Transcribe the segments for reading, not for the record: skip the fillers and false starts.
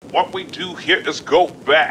What we do here is go back.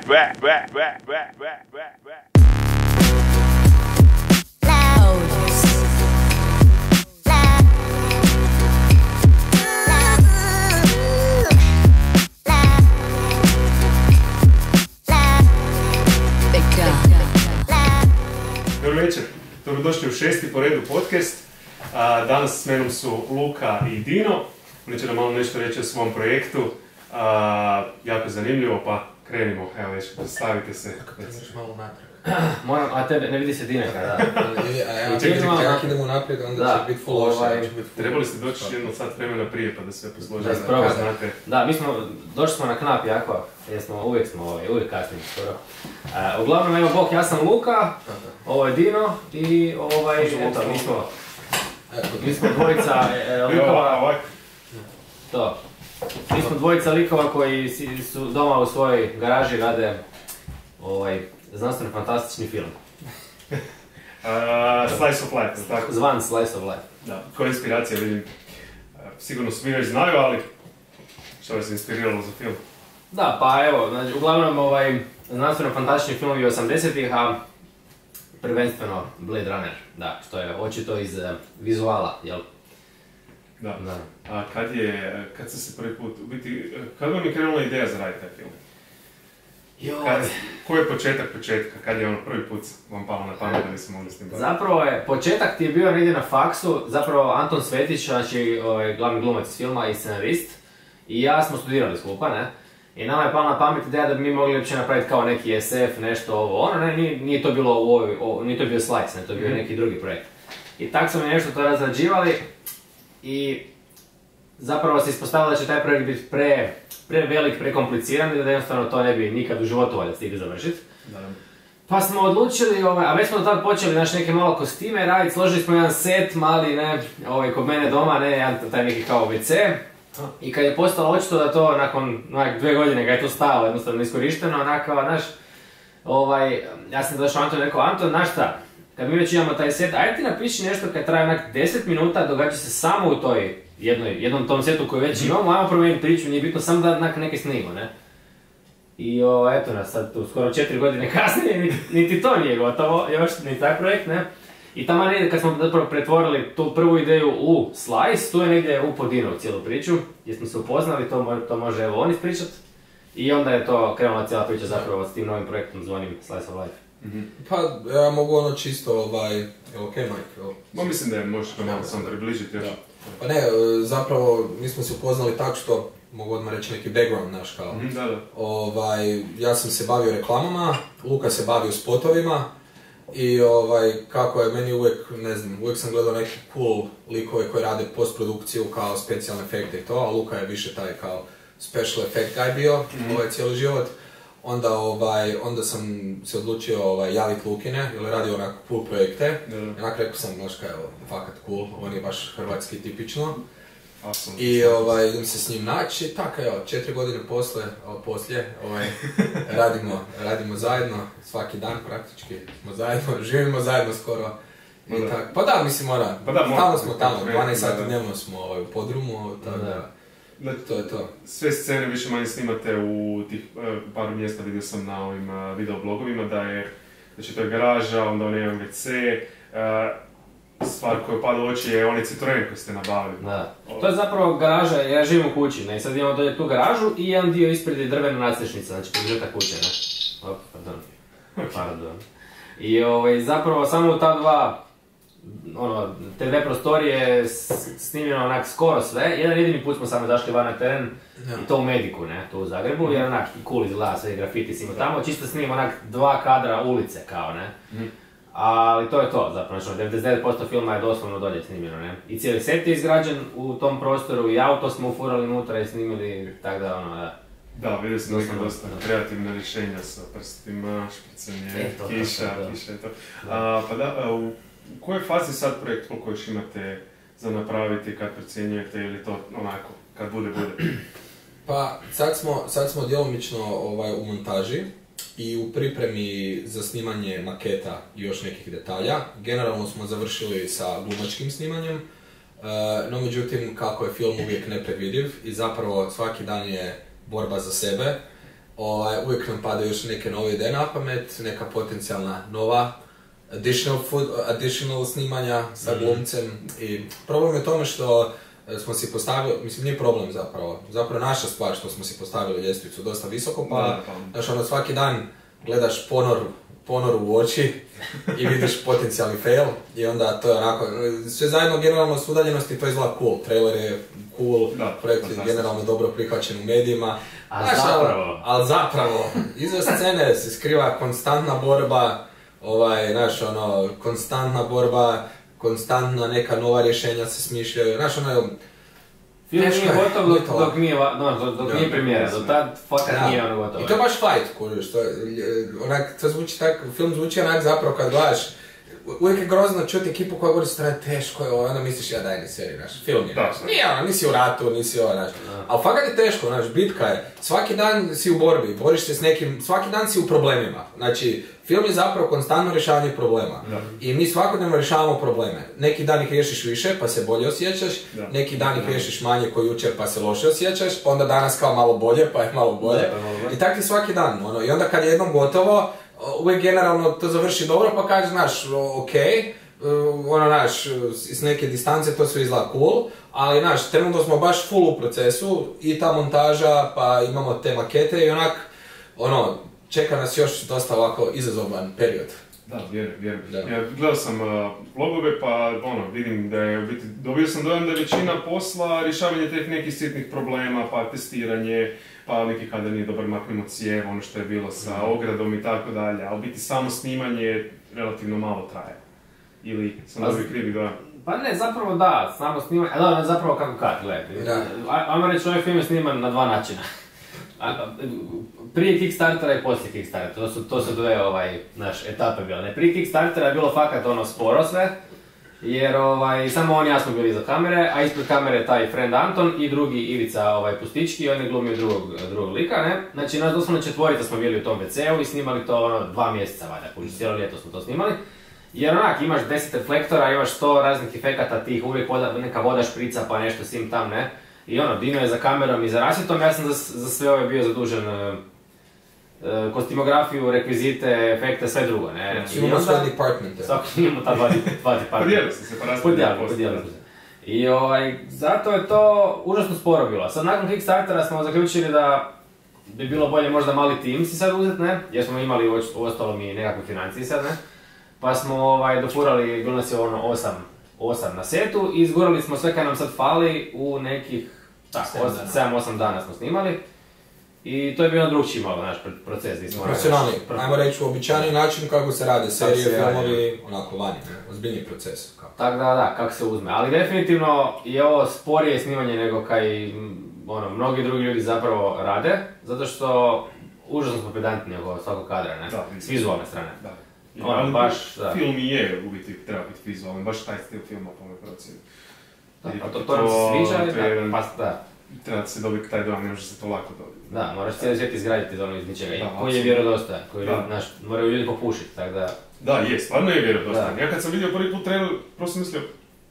Dobro večer, dobrodošli u 6. po redu podcast. Danas s menom su Luka i Dino. Oni će nam malo nešto reći o svom projektu. Jako zanimljivo, pa krenimo. Evo već, predstavite se. Možeš malo natrag. Moram, a tebe ne vidi se Dineka, da. Ako idemo naprijed, onda će biti full loše. Trebali ste doći jedno sat vremena prije pa da sve posložite. Da, znate. Da, došli smo na knap jako, jer uvijek kasnimo skoro. Uglavnom, evo bok, ja sam Luka, ovo je Dino i eto, mi smo dvojica likova. To. Mi smo dvojica likova koji su doma u svojoj garaži rade znanstveno fantastični film. Slice of Life, tako? Zvan Slice of Life. Da, koja inspiracija vidim. Sigurno svi već znaju, ali što vas je inspiriralo za film? Da, pa evo, znači, uglavnom znanstveno fantastični filmovi 80-ih, a prvenstveno Blade Runner, da, što je očito iz vizuala, jel? Da. A kad ste se prvi put, u biti, kad vam je krenula ideja za raditi taj film? Koji je početka? Kad je ono prvi put vam palo na pamet da bi se mogli s tim baviti? Zapravo početak ti je bio negdje na faksu, zapravo Anton Svetić, znači glavni glumac iz filma i scenarist, i ja smo studirali skupa, ne? I nama je pala na pamet ideja da bi mi mogli uopće napraviti kao neki SF, nešto ovo, ne, nije to bilo nije to bio Slice, ne, to je bio neki drugi projekt. I tak smo mi nešto to razrađivali i zapravo se ispostavilo da će taj projekt biti prevelik, prekompliciran i da jednostavno to ne bi nikad u životu valjda stigli završiti. Pa smo odlučili, a već smo tad počeli neke malo kostime raditi, složili smo jedan set mali, ne, kod mene doma, ne, taj neki kao WC. I kad je postalo očito da to nakon 2 godine kad je to stalo jednostavno iskorišteno, ja sam došao Anton i rekao, Anton, znaš šta, kad mi već imamo taj set, ajde ti napiši nešto kad traje 10 minuta, događa se samo u toj jednom tom setu koji već imamo, ajmo promijeniti priču, nije bitno samo da neke snimo, ne? I eto nas sad tu, skoro 4 godine kasnije, niti to nije gotovo, još ni taj projekt, ne? I tamo negdje kad smo zapravo pretvorili tu prvu ideju u Slice, tu je negdje upodino u cijelu priču, gdje smo se upoznali, to može evo on ispričat. I onda je to krenula cijela priča zapravo s tim novim projektom zvanim Slice of Life. Pa ja mogu čisto okej Mike? Ma mislim da je možeš malo sam približiti još. Pa ne, zapravo mi smo se upoznali tako što, mogu odmah reći neki background naš kao. Ja sam se bavio reklamama, Luka se bavio spotovima. I kako je meni uvijek sam gledao neke cool likove koji rade postprodukciju kao specijalne efekte i to, a Luka je više taj kao special effect guy bio, cijeli život. Onda sam se odlučio javiti Lukine, jer radio onako cool projekte. Onako rekao sam, znaš kaj, fakat cool, on je baš hrvatski tipično. I idem se s njim naći i tako, 4 godine poslije radimo zajedno, svaki dan praktički smo zajedno, živimo zajedno skoro. Pa da, mislim tamo smo 12 sati dnevno smo u podrumu, tako da. To je to. Sve scene više manje snimate u tih paru mjesta, vidio sam na ovim videoblogovima da to je garaža, onda on je WC. Stvar koja pada u oči je onaj Citroen koji ste nabavili. Da. To je zapravo garaža, ja živim u kući, ne, sad imamo dolje tu garažu i jedan dio ispred je drvena nadstrešnica, znači podržeta kuće, ne. Pardon. I zapravo samo u te dve prostorije snimljeno onak skoro sve, jedan jedini put smo samo zašli van na teren i to u Mediku, ne, tu u Zagrebu, jer onak cool izgleda, sve grafiti snimo tamo, čisto snimimo onak 2 kadra ulice kao, ne. Ali to je to, zapravo, 99% filma je doslovno dolje snimljeno, ne? I cijeli set je izgrađen u tom prostoru i auto smo ufurali unutra i snimili, tako da, da. Da, vidio sam neka dosta kreativna rješenja sa prstima, špricanje, kiša i to. Pa da, u kojoj fazi sad projekt, koliko još imate za napraviti, kad procjenjujete ili to onako, kad bude? Pa, sad smo djelomično u montaži. I u pripremi za snimanje maketa i još nekih detalja. Generalno smo završili sa glumačkim snimanjem, no međutim kako je film uvijek nepredvidiv i zapravo svaki dan je borba za sebe. Uvijek nam padaju još neke nove ideje na pamet, neka potencijalna nova additional snimanja sa glumcem. I problem je tome što smo si postavili, mislim nije problem zapravo naša stvar što smo si postavili ljestvicu dosta visoko, pa znaš ono svaki dan gledaš ponor u oči i vidiš potencijalni fail i onda to je onako, sve zajedno generalno s udaljenosti to izgleda cool, trailer je cool, projekt je generalno dobro prihvaćen u medijima, ali zapravo iza scene se skriva konstantna borba, konstantna borba, konstantna neka nova rješenja se smišljaju, znaš ono, film nije gotov dok nije premijera, do tad fakat nije ono gotovo. I to je baš fight, kužiš, film zvuči onak zapravo kad gledaš, uvijek je grozno čuti ekipu koja govori strane teško je, onda misliš ja daj ne seri, znaš, film je, nije ono, nisi u ratu, nisi ovo, znaš, ali fakat je teško, znaš, bitka je, svaki dan si u borbi, boriš se s nekim, svaki dan si u problemima, znači, film je zapravo konstantno rješavanje problema i mi svakodnevno rješavamo probleme, neki dan ih riješiš više pa se bolje osjećaš, neki dan ih riješiš manje ko jučer pa se loše osjećaš, pa onda danas kao malo bolje pa je malo bolje i tako ti svaki dan, ono, i onda kad je jednom gotovo, uvijek generalno to završi dobro pa kažeš, znaš, okej, znaš, s neke distance to sve izgleda cool, ali znaš, trenutno smo baš full u procesu i ta montaža, pa imamo te makete i onak, čeka nas još dosta ovako izazovan period. Da, vjerujem. Ja gledao sam vlogove pa vidim da je, dobio sam dojam da je većina posla rješavanje teh nekih sitnih problema, pa testiranje, pa neki kada nije dobar maknemo cijev, ono što je bilo sa ogradom i tako dalje, a u biti samo snimanje relativno malo traje. Ili sam dobio krivi dojam? Pa ne, zapravo da, samo snimanje, zapravo kako kad, gledaj. Ajmo reći, ovaj film je sniman na dva načina. Prije Kickstartera i poslije Kickstartera, to su dve etape bile. Prije Kickstartera je bilo fakat sporo sve, jer samo on i ja smo bili iza kamere, a ispred kamere taj friend Anton i drugi Ivica Pustički, on je glumio drugog lika, ne? Znači nas doslovno četvorica smo bili u tom WC-u i snimali to 2 mjeseca valjda, cijelo ljeto smo to snimali. Jer imaš 10 reflektora, imaš 100 raznih efekata, tih uvijek neka voda šprica pa nešto sim tam, ne? I Dino je za kamerom i za rasvjetom, ja sam za sve ove bio zadužen kostimografiju, rekvizite, efekte, sve drugo, ne? Imamo sve departmente. Imamo ta dva departmenta. Podijeli ste se, pa raspodijeli se. I zato je to užasno sporo bilo. Sad nakon Kickstartera smo zaključili da bi bilo bolje možda mali tim si sad uzeti, ne? Jer smo imali u ostalom i nekakve financije sad, ne? Pa smo dofurali, bilo nas je 8 na setu i izgurali smo sve kaj nam sad fali u nekih 7-8 dana smo snimali. I to je bio drugčiji malo naš proces. Profesionalni, ajmo reći uobičajeni način kako se rade serije, filmovi, onako vani, ozbiljni proces. Tako da, kako se uzme. Ali definitivno je ovo sporije snimanje nego kaj mnogi drugi ljudi zapravo rade, zato što užasno smo pedantni oko svakog kadra, ne? S vizualne strane. Film i je u biti treba biti vizualan, baš taj stil filma po mojoj procjeni. To nam se sviđa, da. Treba se dobiti taj dojam, ne može se to lako dobiti. Da, moraš cijeli svijet izgraditi iz ničega, koji je vjerodostojan, koji moraju ljudi popušiti, tako da... Da, stvarno je vjerodostojan. Ja kad sam vidio prvi put trailer, prvo sam mislio,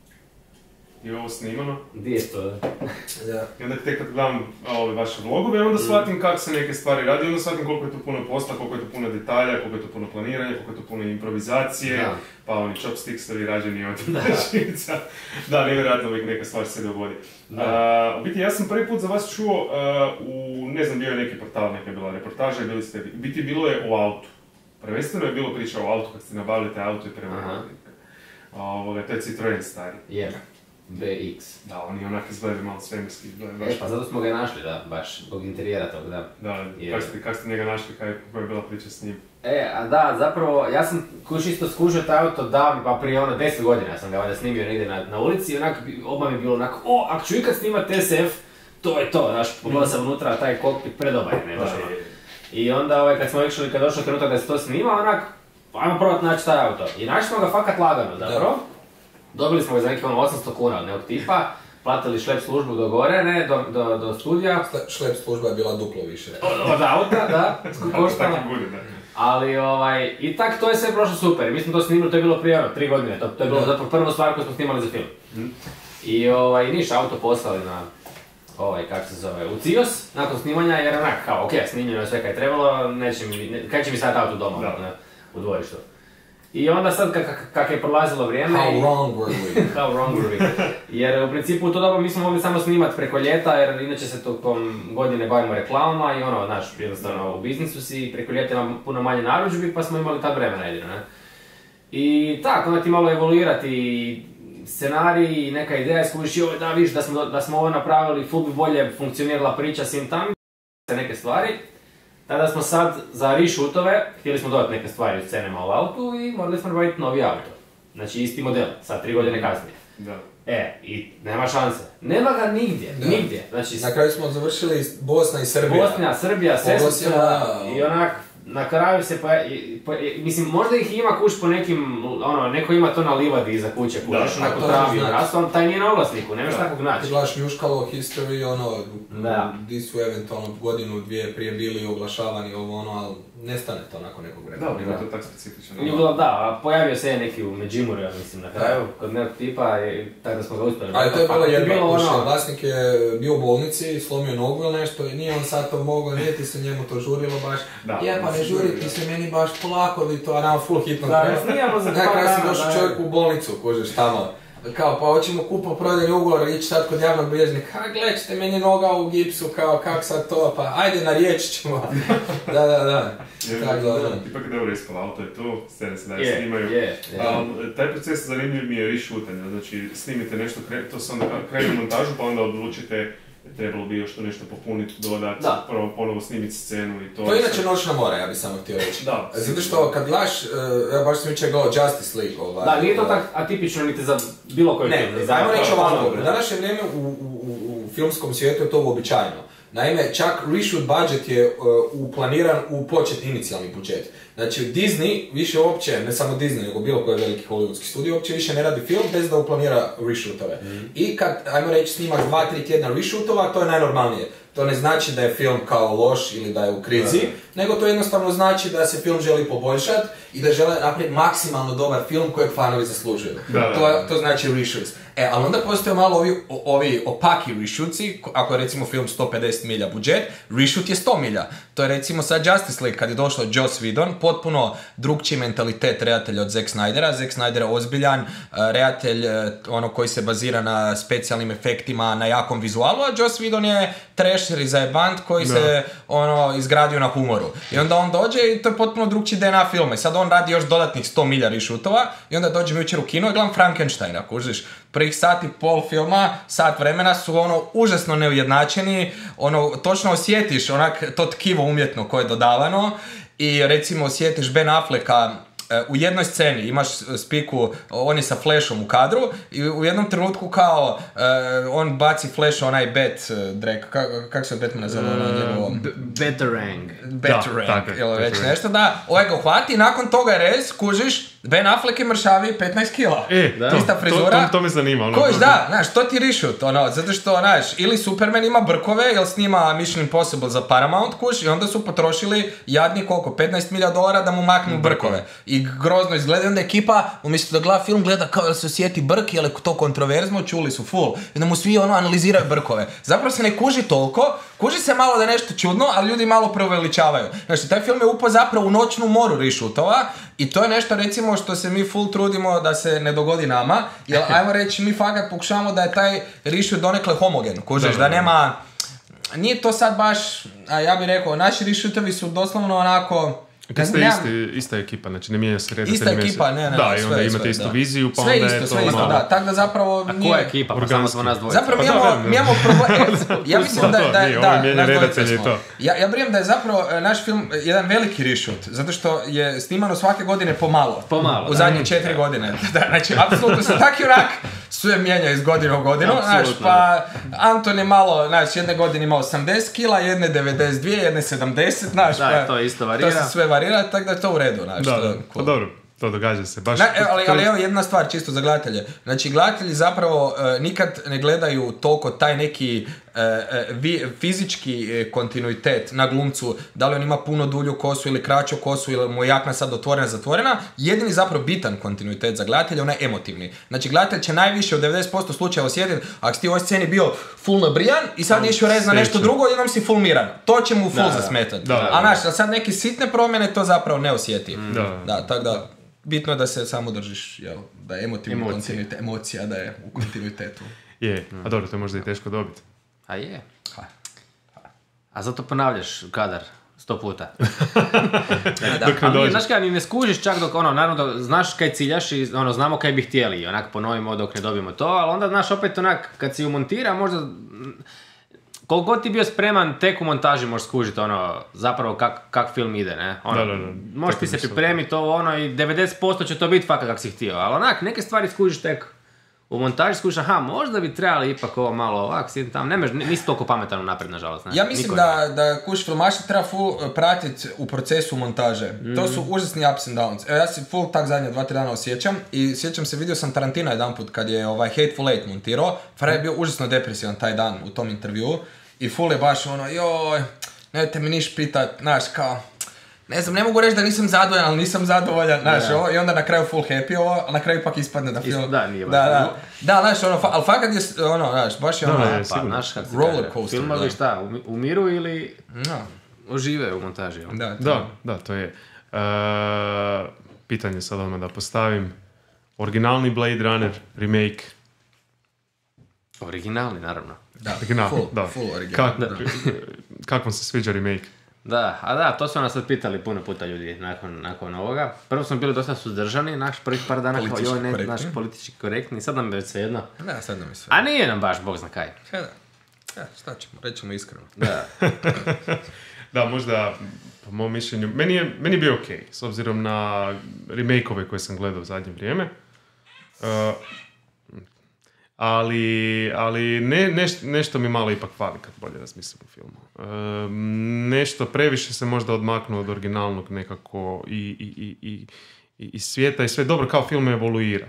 je ovo snimano? Gdje je to? I onda tek kad gledam vaše vlogove, onda shvatim kako se neke stvari radi, onda shvatim koliko je tu puno posla, koliko je tu puno detalja, koliko je tu puno planiranja, koliko je tu puno improvizacije, pa oni chopsticksovi rađeni od živica. Da, nevjerojatno uvijek neka stvar se dogodi. U biti, ja sam prvi put za vas čuo ne znam, bio je neki portal, neka je bila reportaža i bili ste, u biti bilo je o autu. Prvenstveno je bilo priča o autu kad ste nabavili te auto i prevodili. To je Citroen stari. BX. Da, oni onak izgledaju malo svemirski. Pa zato smo ga našli, da, baš zbog interijera tog, da. Da, kako ste njega našli, koja je bila priča s njim? Da, zapravo, ja sam isto skužio taj auto davno, pa prije 10 godina sam ga valjda snimio negdje na ulici i onak, odmah mi je bilo onako, ako ću ikad snimat SF, to je to, znaš, pogledao sam unutra, taj kokpit predobar je, ne baš ono. I onda, kad smo išli, kad došao trenutak da se to snima, onak, ajmo probat naći taj auto. I našli smo ga fakat lagano, zapravo. Dobili smo ga za nekih 800 kuna od nekog tipa, platili šlep službu do gore, ne, do studija. Šlep služba je bila duplo više. Od auta, da, koštala. Ali, i tak to je sve prošlo super. Mi smo to snimili, to je bilo prije 3 godine, to je bilo zapravo prva stvar koju smo snimali za film. I niš, auto poslali kako se zove, u CIOS, nakon snimanja, jer onak, kao, ok, snimljeno je sve kaj je trebalo, kaj će mi sad auto doma, ne, u dvorištu. I onda sad, kak je prolazilo vrijeme... How wrong were we? How wrong were we? Jer u principu u to doba mi smo mogli samo snimati preko ljeta, jer inače se tokom godine bavimo reklamama i ono, znaš, jednostavno u biznisu si, preko ljeta ima puno manje narudžbi, pa smo imali tad vremena jedino, ne? I tako, onda ti malo evoluirati scenarij i neka ideja, skuviš, joj, da viš da smo ovo napravili, ful bi bolje funkcionirala priča svim tam, neke stvari. Tada smo sad za reshootove, htjeli smo dodati neke stvari u scenama u autu i morali smo nabaviti novi auto. Znači isti model, sad 3 godine kasnije. Da. I nema šanse. Nema ga nigdje. Znači, na kraju smo završili Bosna i Srbija. Srbija, sve su se i onak, na kraju se mislim, možda ih ima kuš po nekim, neko ima to na livadi iza kuće, kužiš, onako travi rasom, taj nije na oglasniku, nemaš takvog naći. Ti gledaš njuškalo, history, di su eventualno godinu, dvije prije bili oglašavani, ali nestane to nakon nekog vremena. Da, ima to tako specifično. Da, pojavio se neki u Međimurju, ja mislim, na kraju, kod nekog tipa, tako da smo ga uspjeli. Ali to je bilo jedno, vlasnik je bio u bolnici, slomio nogu ili nešto, i nije on sad to mogao, nije ti se njemu to žurilo baš. Pa ne žuri ti se meni baš polako li to, a nama full hitno treba. Najkraj si došao čovjek u bolnicu, kužiš tamo. Kao, pa hoćemo prodajni ugovor, ići sad kod javnog bilježnika, gledajte, meni je noga u gipsu, kao, kak sad to, pa ajde na riječ ćemo. Da. Ipak je dobro ispala, auto je tu, scene se daje snimaju. Taj proces zanimljiv mi je reshootanje, znači snimite nešto, to se onda krenu montažu, pa onda odlučite trebalo bi još to nešto popuniti, dodati, ponovo snimiti scenu i to... To je inače noćna mora, ja bih samo htio reći. Da. Zato što kad gledaš, ja baš sam jučer gledao Justice League. Da, nije to tako atipično niti za bilo koji film. Ne, ajmo reći ovako, u današnje vrijeme u filmskom svijetu je to uobičajeno. Naime, čak reshoot budget je uplaniran u inicijalni budžet. Znači, Disney više uopće, ne samo Disney, nego bilo koji veliki hollywoodski studio, uopće više ne radi film bez da uplanira reshootove. I kad, ajmo reći, snimaš 2-3 tjedna reshootova, to je najnormalnije. To ne znači da je film kao loš ili da je u krizi, nego to jednostavno znači da se film želi poboljšati i da žele napraviti maksimalno dobar film kojeg fanovi zaslužuju. To znači reshoots. Ali onda postoje malo ovi opaki reshootsi, ako je recimo film 150 milja budžet, reshoot je 100 milja. To je recimo sad Justice League, kad je došlo Joss Whedon, potpuno drugčiji mentalitet redatelja od Zack Snydera. Zack Snyder je ozbiljan redatelj, koji se bazira na specijalnim efektima, na jakom vizualu, a Joss Whedon je trasher i zajebant koji se izgradio na humoru. I onda on dođe i to je potpuno drugčiji DNA filma. I sad on radi još dodatnih 100 milja reshootova i onda dođem jučer u kino i gledam Frankensteina, kužiš. Prvih sat i pol filma, sat vremena su užasno neujednačeni, točno osjetiš to tkivo umjetno koje je dodavano i recimo osjetiš Ben Afflecka u jednoj sceni, imaš spiku, on je sa Flashom u kadru i u jednom trenutku kao on baci Flash onaj kako se Batmana zove njegovo? Batarang, ili već nešto, da, ovaj ga uhvati i nakon toga je rez, kužiš, Ben Affleck je mršavi 15 kila. Ista frizura. To me zanima. Kojiš, znaš, to ti reshoot, zato što, znaš, ili Superman ima brkove, jel snima Mission Impossible za Paramount, kuš, i onda su potrošili jadni koliko, $15 milija da mu maknu brkove. I grozno izgleda, onda ekipa, umjesto da gleda film, gleda kao da se osjeti brk, je li to kontroverzno, čuli su full. I onda mu svi analiziraju brkove. Zapravo se ne kuži toliko, kuži se malo da je nešto čudno, ali ljudi malo preuveličavaju. Znači, taj film je upao zapravo u noćnu moru reshootova i to je nešto, recimo, što se mi full trudimo da se ne dogodi nama, jer ajmo reći, mi fakat pokušavamo da je taj reshoot donekle homogen, kužiš, da nema, nije to sad baš, ja bih rekao, naši reshootovi su doslovno onako, Ista ekipa, znači ne mijenja se redatelj. Ista ekipa, da, i onda imate istu viziju, pa onda je to... Sve isto, da. Tako da zapravo nije... A koja ekipa? Pa samo smo nas dvojica. Zapravo mi imamo problem... Ja mislim ja brijem da je zapravo naš film jedan veliki reshoot, zato što je snimano svake godine pomalo. U zadnje 4 godine. Znači, apsolutno se tak i onak sve mijenja iz godine u godinu. Pa Anton je malo, znači, jedne godine imao 80 kila, jedne 92, jedne 70, znaš. Da, to isto varira. To se sve varira, tako da je to u redu, znaš. Da, pa dobro. To događa se. Baš ali evo jedna stvar čisto za gledatelje. Znači, gledatelji zapravo nikad ne gledaju toliko taj neki fizički kontinuitet na glumcu, da li on ima puno dulju kosu ili kraću kosu ili mu je jakna sad otvorena, zatvorena, jedini zapravo bitan kontinuitet za gledatelja, onaj emotivni. Znači gledatelj će najviše u 90% slučajeva osjetiti, ako si ti u ovoj sceni bio full nabrijan i sad išao rez na nešto drugo, jednom si full miran. To će mu full zasmetati. A znaš, sad neke sitne promjene to zapravo ne osjeti. Da, tako da, bitno je da se samo držiš, jel, da je emotivni kontinuitet, emocija da je u kontinuitetu. Je, a dobro, to je možda i teško dobiti. A je. A zato ponavljaš kadar 100 puta. Ali znaš kaj, ni ne skužiš čak dok, naravno da znaš kaj ciljaš i znamo kaj bi htjeli i onak ponovimo dok ne dobijemo to, ali onda znaš opet onak, kad si umontira, možda koliko god ti bio spreman, tek u montaži možeš skužiti zapravo kak film ide, ne? Možeš ti se pripremiti i 90% će to biti fakat kak si htio, ali onak, neke stvari skužiš tek u montaži, skužiš, možda bi trebali ipak ovo malo ovak, nisi toliko pametan napred, nažalost. Ne? Ja mislim da kuš filmaša treba full pratiti u procesu montaže. To su užasni ups and downs. Evo, ja se full tak zadnje 2-3 dana osjećam i sjećam se, vidio sam Tarantina jedanput kad je Hateful Eight montirao. Farah je bio užasno depresivan taj dan u tom intervjuu i full je baš joj, nemojte mi niš pitat, znaš, kao, ne znam, ne mogu reći da nisam zadovoljan, ali nisam zadovoljan, znaš, i onda na kraju full happy ali na kraju ipak ispadne da film... Da, nije baš. Da, znaš, ali fakat je, znaš, baš je pa, znaš, kad se roller coaster. Filmovi šta, umiru ili ožive u montaži? Da, to je. Pitanje sad odmah da postavim. Originalni Blade Runner, remake? Originalni, naravno. Full originalni. Kako vam se sviđa remake? Da, to su nas sad pitali puno puta ljudi nakon ovoga. Prvo smo bili dosta suzdržani, naš prvih par dana kao joj, ne, naš politički korektni, sad nam je već svejedno. Da, sad nam je svejedno. A nije nam baš, bog zna kaj. Šta ćemo, rećemo iskreno. Da, možda, po mom mišljenju, meni je bio okej, s obzirom na remake-ove koje sam gledao u zadnje vrijeme. Ali nešto mi malo ipak fali kad bolje razmislim o filmu. Nešto previše se možda odmaknuo od originalnog nekako i svijeta i sve dobro, kao film evoluira.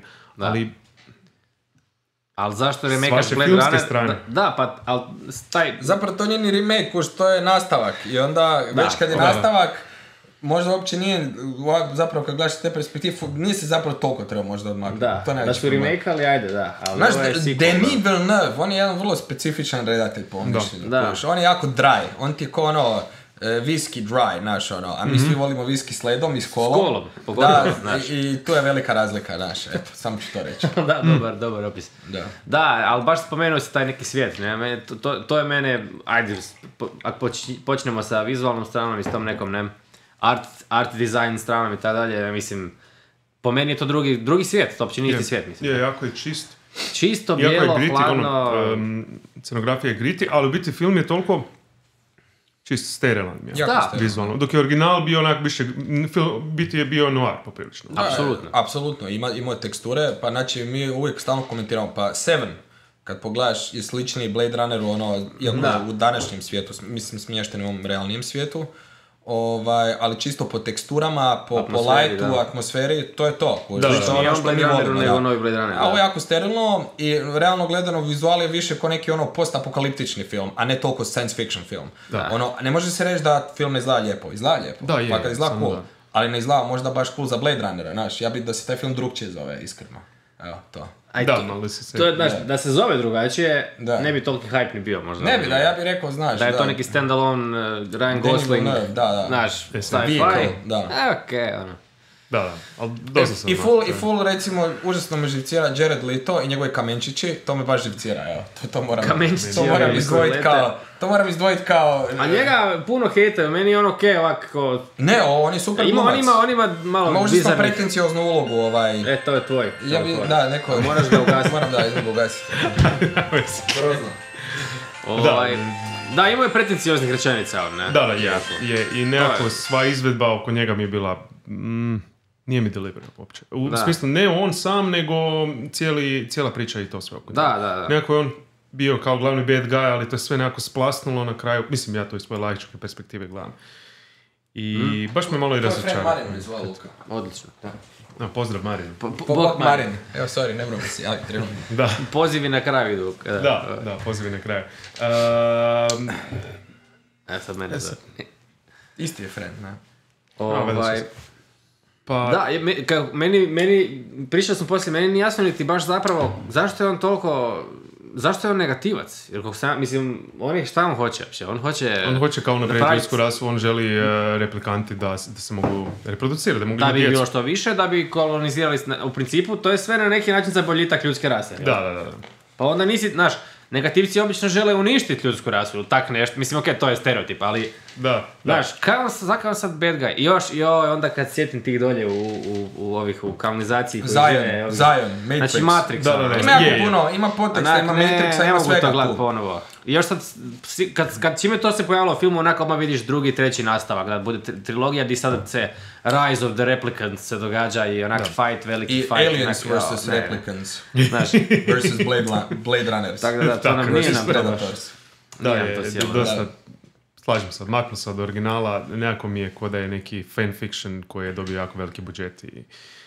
Ali zašto remake Blade Runner? Strane. Zapravo to nije ni remake, to je nastavak. I onda, već kad je nastavak, možda uopće nije, zapravo kad gledaš te perspektive, nije se zapravo toliko treba možda odmaknuti. Da su remake-ali, ajde, da. Znaš, Denis Villeneuve, on je jedan vrlo specifičan redatelj po mišljenju. On je jako dry, on ti je ko whisky dry, znaš, a mi svi volimo whisky s ledom i s kolom. S kolom, pogotovo, znaš. I tu je velika razlika, znaš, eto, samo ću to reći. Da, dobar opis. Da, ali baš spomenuo si taj neki svijet, ne, to je mene, ajde, ako počnemo sa vizualnom stranom i s tom nekom, ne, art design stranom i tako dalje, mislim, po meni je to drugi svijet, to uopće nije isti svijet, mislim. Je, jako je čist. Čisto, bijelo, hladno... Scenografija je gritty, ali u biti film je toliko čisto sterilan. Vizualno. Dok je original bio onak više, biti je bio noir poprilično. Apsolutno, imao je teksture, pa znači mi uvijek stalno komentiramo, pa Seven, kad pogledaš, je slični Blade Runneru, iako u današnjem svijetu, mislim smješten u ovom realnijem svijetu, ali čisto po teksturama, po lightu, atmosferi, to je to. Nije on Blade Runneru nego novi Blade Runner. Ovo je jako sterilno i realno gledano vizual je više ko neki post-apokaliptični film, a ne toliko science fiction film. Ne može se reći da film ne izgleda lijepo. Izgleda lijepo, pa kad izgleda cool. Ali ne izgleda možda baš cool za Blade Runnera, znaš, ja bih da se taj film drugčije zove, iskreno. Evo, to. To je, znaš, da se zove drugačije, ne bi toliki hype ni bio možda. Ne bi, ja bih rekao, znaš, da je to neki stand-alone Ryan Gosling, znaš, sci-fi. Okej, ali dosta sam. I full, recimo, užasno me živcira Jared Leto i njegove kamenčići, to me baš živcira, evo. To moram izdvojiti kao... A njega puno hejtaju, meni je on okej, ovako... Ne, on je super glumac. On ima malo bizarnih... Možda sam pretencioznu ulogu, to je tvoj. Da, neko... Moraš ga ugasiti. Moram da ugasiti. Grozno. Da, imao je pretencioznih rečenica, ne? Da, je. I nekako sva izvedba oko njega mi je bila... Nije mi deliverano uopće. U smislu, ne on sam, nego cijela priča i to sve oko njega. Da. Nekako je on bio kao glavni bad guy, ali to je sve nekako splasnulo na kraju. Mislim, ja to iz svoje laičke perspektive gledam. I baš me malo i razočarao. To je Fred Marin izvao Luka. Odlično, da. No, pozdrav Marin. Bog Marin. Evo, sorry, ne moram se javiti, trebam. Da. Pozivi na kraju idu. Da, pozivi na kraju. Sad mene zove. Isti je Fred, ne? Pa... Da, meni, pričao sam poslije, meni nije jasno niti baš zapravo, zašto je on toliko, zašto je on negativac? Jer šta on hoće uopće? On hoće kao napraviti ljudsku rasu, on želi replikanti da se mogu reproducirati, da mogu da imati bi djecu. bilo što više, da bi kolonizirali, u principu, to je sve na neki način za boljitak ljudske rase. Da. Pa onda nisi, znaš, negativci obično žele uništiti ljudsku rasu, ili tak nešto, mislim, okej, to je stereotip, ali... Da. Znaš, zakao sad bad guy. I onda kad sjetim tih dolje u kanalizaciji... Zion, Matrix. Znači Matrix. Ima podteksta, ima Matrixa, ima svega tu. Ponovo. I još sad, kad čime to se pojavilo u filmu, onako odmah vidiš drugi, treći nastavak, da bude trilogija gdje sad se Rise of the Replicants se događa i onak fight, veliki fight. I Aliens vs. Replicants. Znaš. Versus Blade Runners. Tako da, to nam nije nam Predators. Da, je dosta... Slažem se, odmaknu se od originala, nekako mi je ko da je neki fanfiction koji je dobio jako veliki budžet i...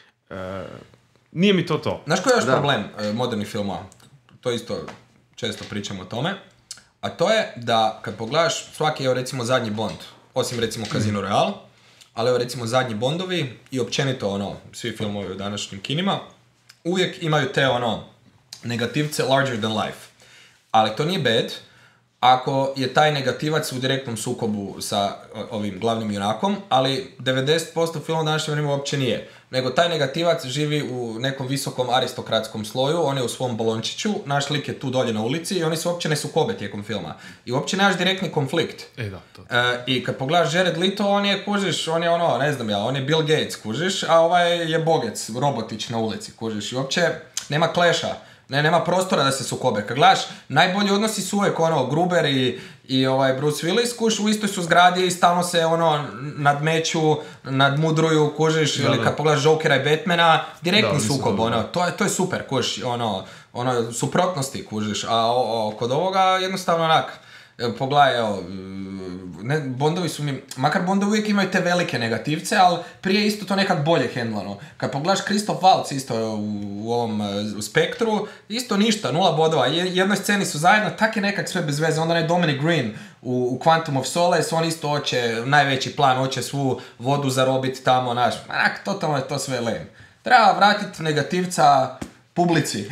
nije mi to. Znaš koji je još problem modernih filmova? To isto često pričamo o tome. A to je da kad pogledaš svaki, evo recimo zadnji Bond, osim recimo Casino Royale, ali evo recimo zadnji Bondovi i općenito svi filmovi u današnjim kinima, uvijek imaju te negativce larger than life. Ali to nije bad, ako je taj negativac u direktnom sukobu sa ovim glavnim junakom, ali 90% filmova današnje vrijeme uopće nije. Nego taj negativac živi u nekom visokom aristokratskom sloju, on je u svom balončiću, naš lik je tu dolje na ulici i oni se uopće ne sukobe tijekom filma. I uopće nemaš direktni konflikt. I kad pogledaš Jared Leto, on je, kužiš, on je on je Bill Gates, kužiš, a ovaj je bogec, robotić na ulici, kužiš. I uopće nema kleša. Nema prostora da se sukobe. Kad gledaš, najbolji odnosi su uvijek Gruber i Bruce Willis, kuš, u istoj su zgradi i stalno se nadmeću, nadmudruju, kužiš, ili kad pogledaš Jokera i Batmana, direktni sukob, to je super, kuš, suprotnosti, kužiš, a kod ovoga jednostavno onak, pogledaj, Bondovi su mi, makar Bondovi uvijek imaju te velike negativce, ali prije isto to nekak bolje hendlano. Kad pogledaš Christoph Waltz isto u ovom Spektru, isto ništa, 0 bodova. Jednoj sceni su zajedno, tak je nekak sve bez veze. Onda je Dominic Green u Quantum of Solace, on isto hoće najveći plan, hoće svu vodu zarobiti tamo, totalno je to sve lame. Treba vratiti negativca publici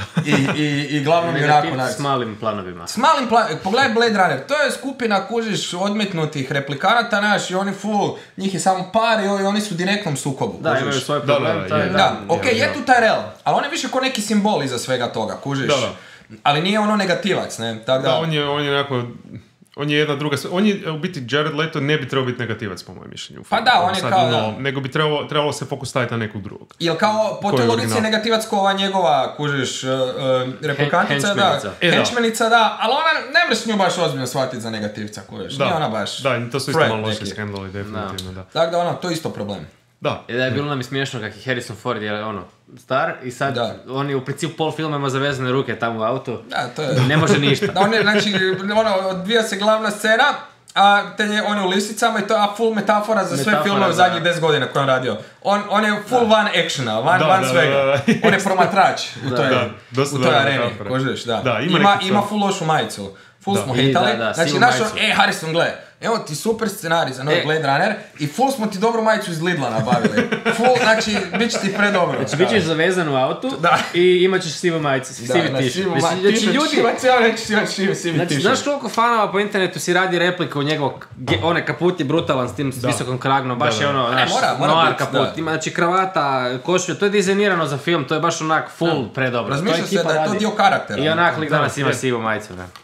i glavnom junaku. S malim planovima. Pogledaj Blade Runner, to je skupina, kužiš, odmetnutih replikanata, i oni njih je samo par i oni su u direktnom sukobu. Da, imaju svoj problem. Je tu taj real, ali on je više ko neki simbol iza svega toga, kužiš. Ali nije negativac, ne? On je onako... On je jedna druga... On je, u biti, Jared Leto ne bi trebao biti negativac, po mojem mišljenju. Pa da, on je kao... Nego bi trebalo se fokus staviti na nekog drugog. Jel kao, po toj logici je negativac ko ova njegova, kužiš, replikantica, henchmenica, da, ali ona ne mreš nju baš ozbiljno shvatiti za negativca, kužiš. Nije ona baš... Da, to su isto malo loše shendlali, definitivno, da. Tako da, to je isto problem. Da. I da je bilo nam i smiješno kak je Harrison Ford je star i sad on je u principu pol filma ima zavezane ruke tamo u autu. Da, to je... Ne može ništa. Da, znači, odvija se glavna scena, a on je u lisicama i to je full metafora za sve filmove u zadnjih 10 godina koje on radio. On je full van actiona, van svega. On je promatrač u toj areni, kožiš, da. Ima full lošu majicu. Full smo hitali, znači našo, Harrison, gle, evo ti super scenarij za novi Blade Runner i full smo ti dobru majicu iz Lidla nabavili. Full, znači, bit će ti predobro. Znači, bit ćeš zavezan u autu i imat ćeš sivu majicu, sivi tišt. Znači, ljudi... Znači, znaš koliko fanova po internetu si radi repliku u njegovog, onaj kaput je brutalan s tim visokom kragnom, baš je noir kaput, znači kravata, košulja, to je dizajnirano za film, to je baš onak full predobro. Razmišlja se da je to dio karaktera. I onak lik danas ima sivu majicu, ne.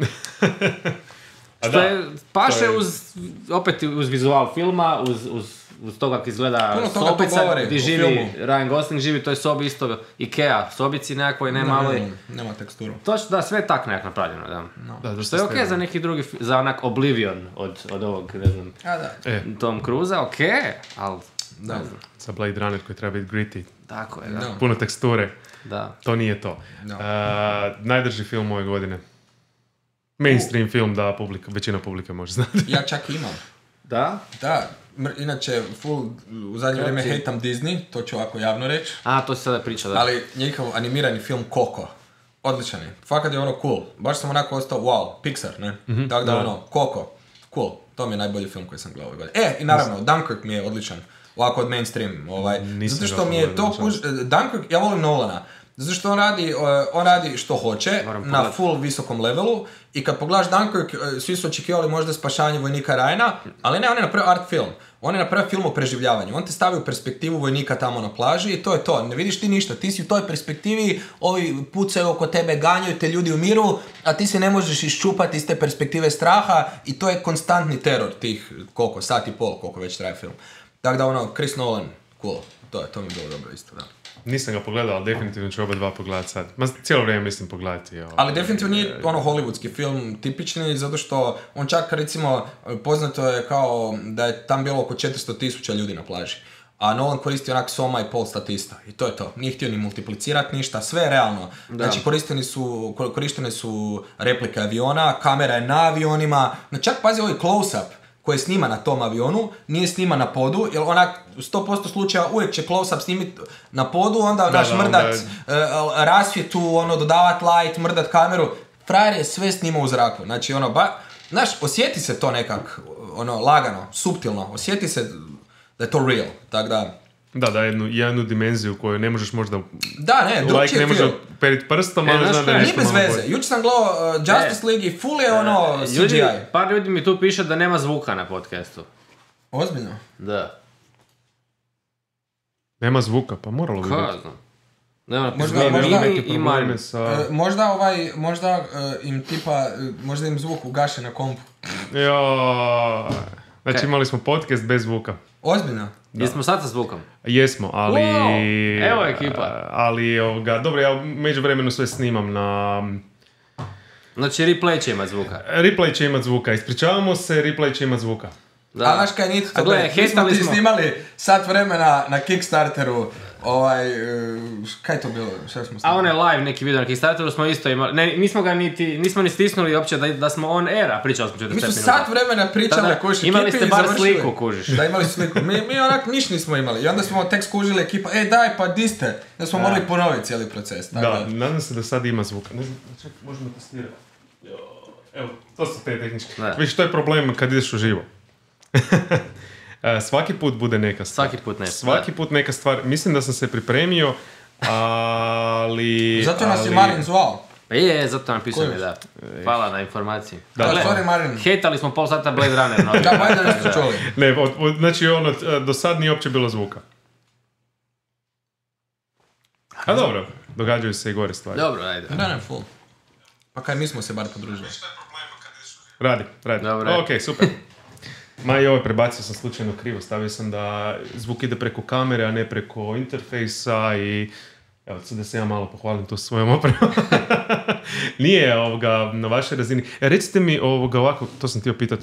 Što je, paše opet uz vizual filma, uz to kako izgleda sobica gdje živi Ryan Gosling, živi u toj sobi isto Ikea sobici nekakvoj, ne maloj. Nema teksturu. Točno, da, sve je tak nekak napravljeno, da. Što je okej za neki drugi, za onak Oblivion od ovog, ne znam, Tom Cruise-a, okej, ali ne znam. Za Blade Runner koji treba biti gritty. Tako je, da. Puno teksture. Da. To nije to. Najdrži film ove godine. Mainstream film da većina publike može znati. Ja čak imam. Da? Da, inače, u zadnje vrijeme hejtam Disney, to ću ovako javno reći. To si sada priča, da. Ali njihov animirani film Coco, odličan je. Fakat je ono cool. Baš sam onako ostao, wow, Pixar, ne? Tako da ono, Coco, cool. To mi je najbolji film koji sam gledao. I naravno, Dunkirk mi je odličan. Ovako od mainstream. Zato što mi je to... Dunkirk, ja volim Nolana. Zato što on radi što hoće, na full visokom levelu, i kad pogledaš Dunkirk, svi su očekivali možda spašavanje vojnika Ryana, ali ne, on je napravio art film. On je napravio film o preživljavanju. On te stavi u perspektivu vojnika tamo na plaži i to je to. Ne vidiš ti ništa. Ti si u toj perspektivi, ovi pucaju oko tebe, ganjaju te, ljudi umiru, a ti se ne možeš iščupati iz te perspektive straha i to je konstantni teror tih, koliko, sat i pol, koliko već traje film. Tako da Chris Nolan, cool. To mi je bilo dobro isto, da. Nisam ga pogledao, ali definitivno ću oba dva pogledati sad. Cijelo vrijeme mislim pogledati. Ali definitivno nije hollywoodski film tipični, zato što on čak, recimo, poznato je kao da je tam bilo oko 400,000 ljudi na plaži. A Nolan koristi onak soma i pol statista. I to je to. Nije htio ni multiplicirati ništa, sve je realno. Da. Znači korištene su replike aviona, kamera je na avionima. No čak pazi ovaj close-up koji snima na tom avionu, nije snima na podu, jer onak 100% slučaja uvijek će close-up snimiti na podu, onda mrdat rasvjetu, dodavat light, mrdat kameru. Frajer je sve snimao u zraku. Znači, osjeti se to nekak, lagano, suptilno, osjeti se da je to real, tako da... Da, jednu dimenziju koju ne možeš možda... Da, ne, drugčije ne može periti prstom, ali znam da je nešto malo bolje. Nije bez veze. Jučer sam gledao Justice League i full je CGI. Par ljudi mi tu piše da nema zvuka na podcastu. Ozbiljno? Da. Nema zvuka, pa moralo bi biti. Kako? Nema možda im zvuk ugaše na kompu. Znači imali smo podcast bez zvuka. Ozbiljno? Jesmo sad sa zvukom? Jesmo, ali... Evo ekipa. Ali, dobro, ja međuvremenu sve snimam na... Znači, replay će imat zvuka. Replay će imat zvuka, ispričavamo se, replay će imat zvuka. Da. A znaš kaj nije to? Mi smo ti snimali sat vremena na Kickstarteru, kaj je to bilo? A onaj live neki video na Kickstarteru smo isto imali, nismo ni stisnuli uopće da smo on air, a pričali smo 45 minuta. Mi smo sat vremena pričali kužiš ekipi i završili. Imali ste bar sliku, kužiš. Da, imali sliku. Mi onak ništa nismo imali i onda smo tek skužili ekipa, daj pa di ste? Da smo morali ponoviti cijeli proces. Da, nadam se da sad ima zvuka. Ne znam, ček, možemo testirati. Evo, to su te tehničke. Viš, to je problem kad ideš u živo. Svaki put bude neka stvar. Svaki put neka stvar. Mislim da sam se pripremio, ali... Zato nas je Marin zvao. Zato napisao mi, da. Hvala na informaciji. Sorry, Marin. Hejtali smo pol sata Blade Runner. Da, bajda nešto čuli. Ne, znači do sad nije uopće bilo zvuka. A dobro, događaju se i gore stvari. Dobro, ajde. Da, full. Pa kaj mi smo se bar podružili. Radi. Dobro. Ok, super. Ma i ovo prebacio sam slučajno krivo, stavio sam da zvuk ide preko kamere, a ne preko interfejsa i evo, sad da se ja malo pohvalim tu svojom opremom. Nije na vašoj razini. Recite mi ovako, to sam htio pitati,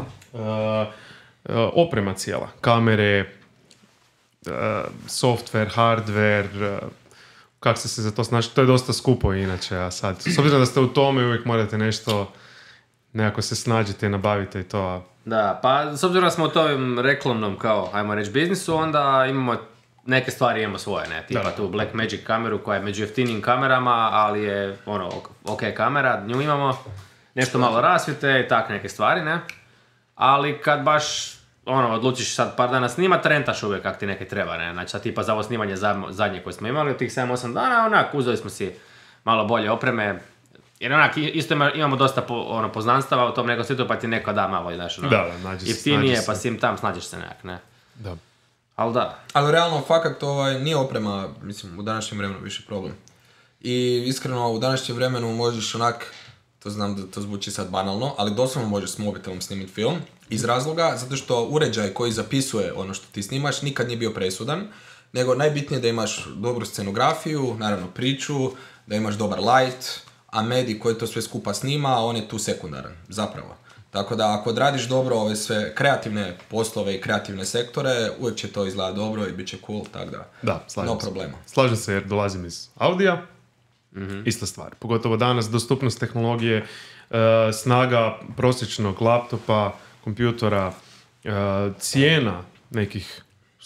oprema cijela, kamere, software, hardware, kako ste se za to snašli, to je dosta skupo inače, a sad, s obzirom da ste u tome uvijek morate nešto, nekako se snađite, nabavite i to. Da, pa s obzirom da smo u tom reklamnom, kao, ajmo reći, biznisu, onda imamo neke stvari imamo svoje, ne, tipa tu Blackmagic kameru koja je među jeftinim kamerama, ali je, ok kamera, nju imamo, nešto malo rasvjete i tak neke stvari, ne, ali kad baš, odlučiš sad par dana snimat, rentaš uvijek kak ti neke treba, ne, znači sad tipa za ovo snimanje zadnje koje smo imali, od tih 7-8 dana, uzeli smo si malo bolje opreme, jer isto imamo dosta poznanstava u tom nekom svijetu, pa ti neko da malo, znaš, jeftinije, pa sim tam snađeš se nekak, ne. Da. Ali da. Ali realno, fakat, nije oprema, mislim, u današnjem vremenu više problem. I iskreno, u današnjem vremenu možeš onak, to znam da to zvuči sad banalno, ali doslovno možeš s mobitelom snimiti film, iz razloga, zato što uređaj koji zapisuje ono što ti snimaš nikad nije bio presudan, nego najbitnije je da imaš dobru scenografiju, naravno priču, da imaš dobar light, a medij koji to sve skupa snima, on je tu sekundaran, zapravo. Tako da ako odradiš dobro ove sve kreativne poslove i kreativne sektore, uvijek će to izgledati dobro i bit će cool, tako da no problema. Slažem se jer dolazim iz audija, ista stvar. Pogotovo danas dostupnost tehnologije, snaga prosječnog laptopa, kompjutora cijena nekih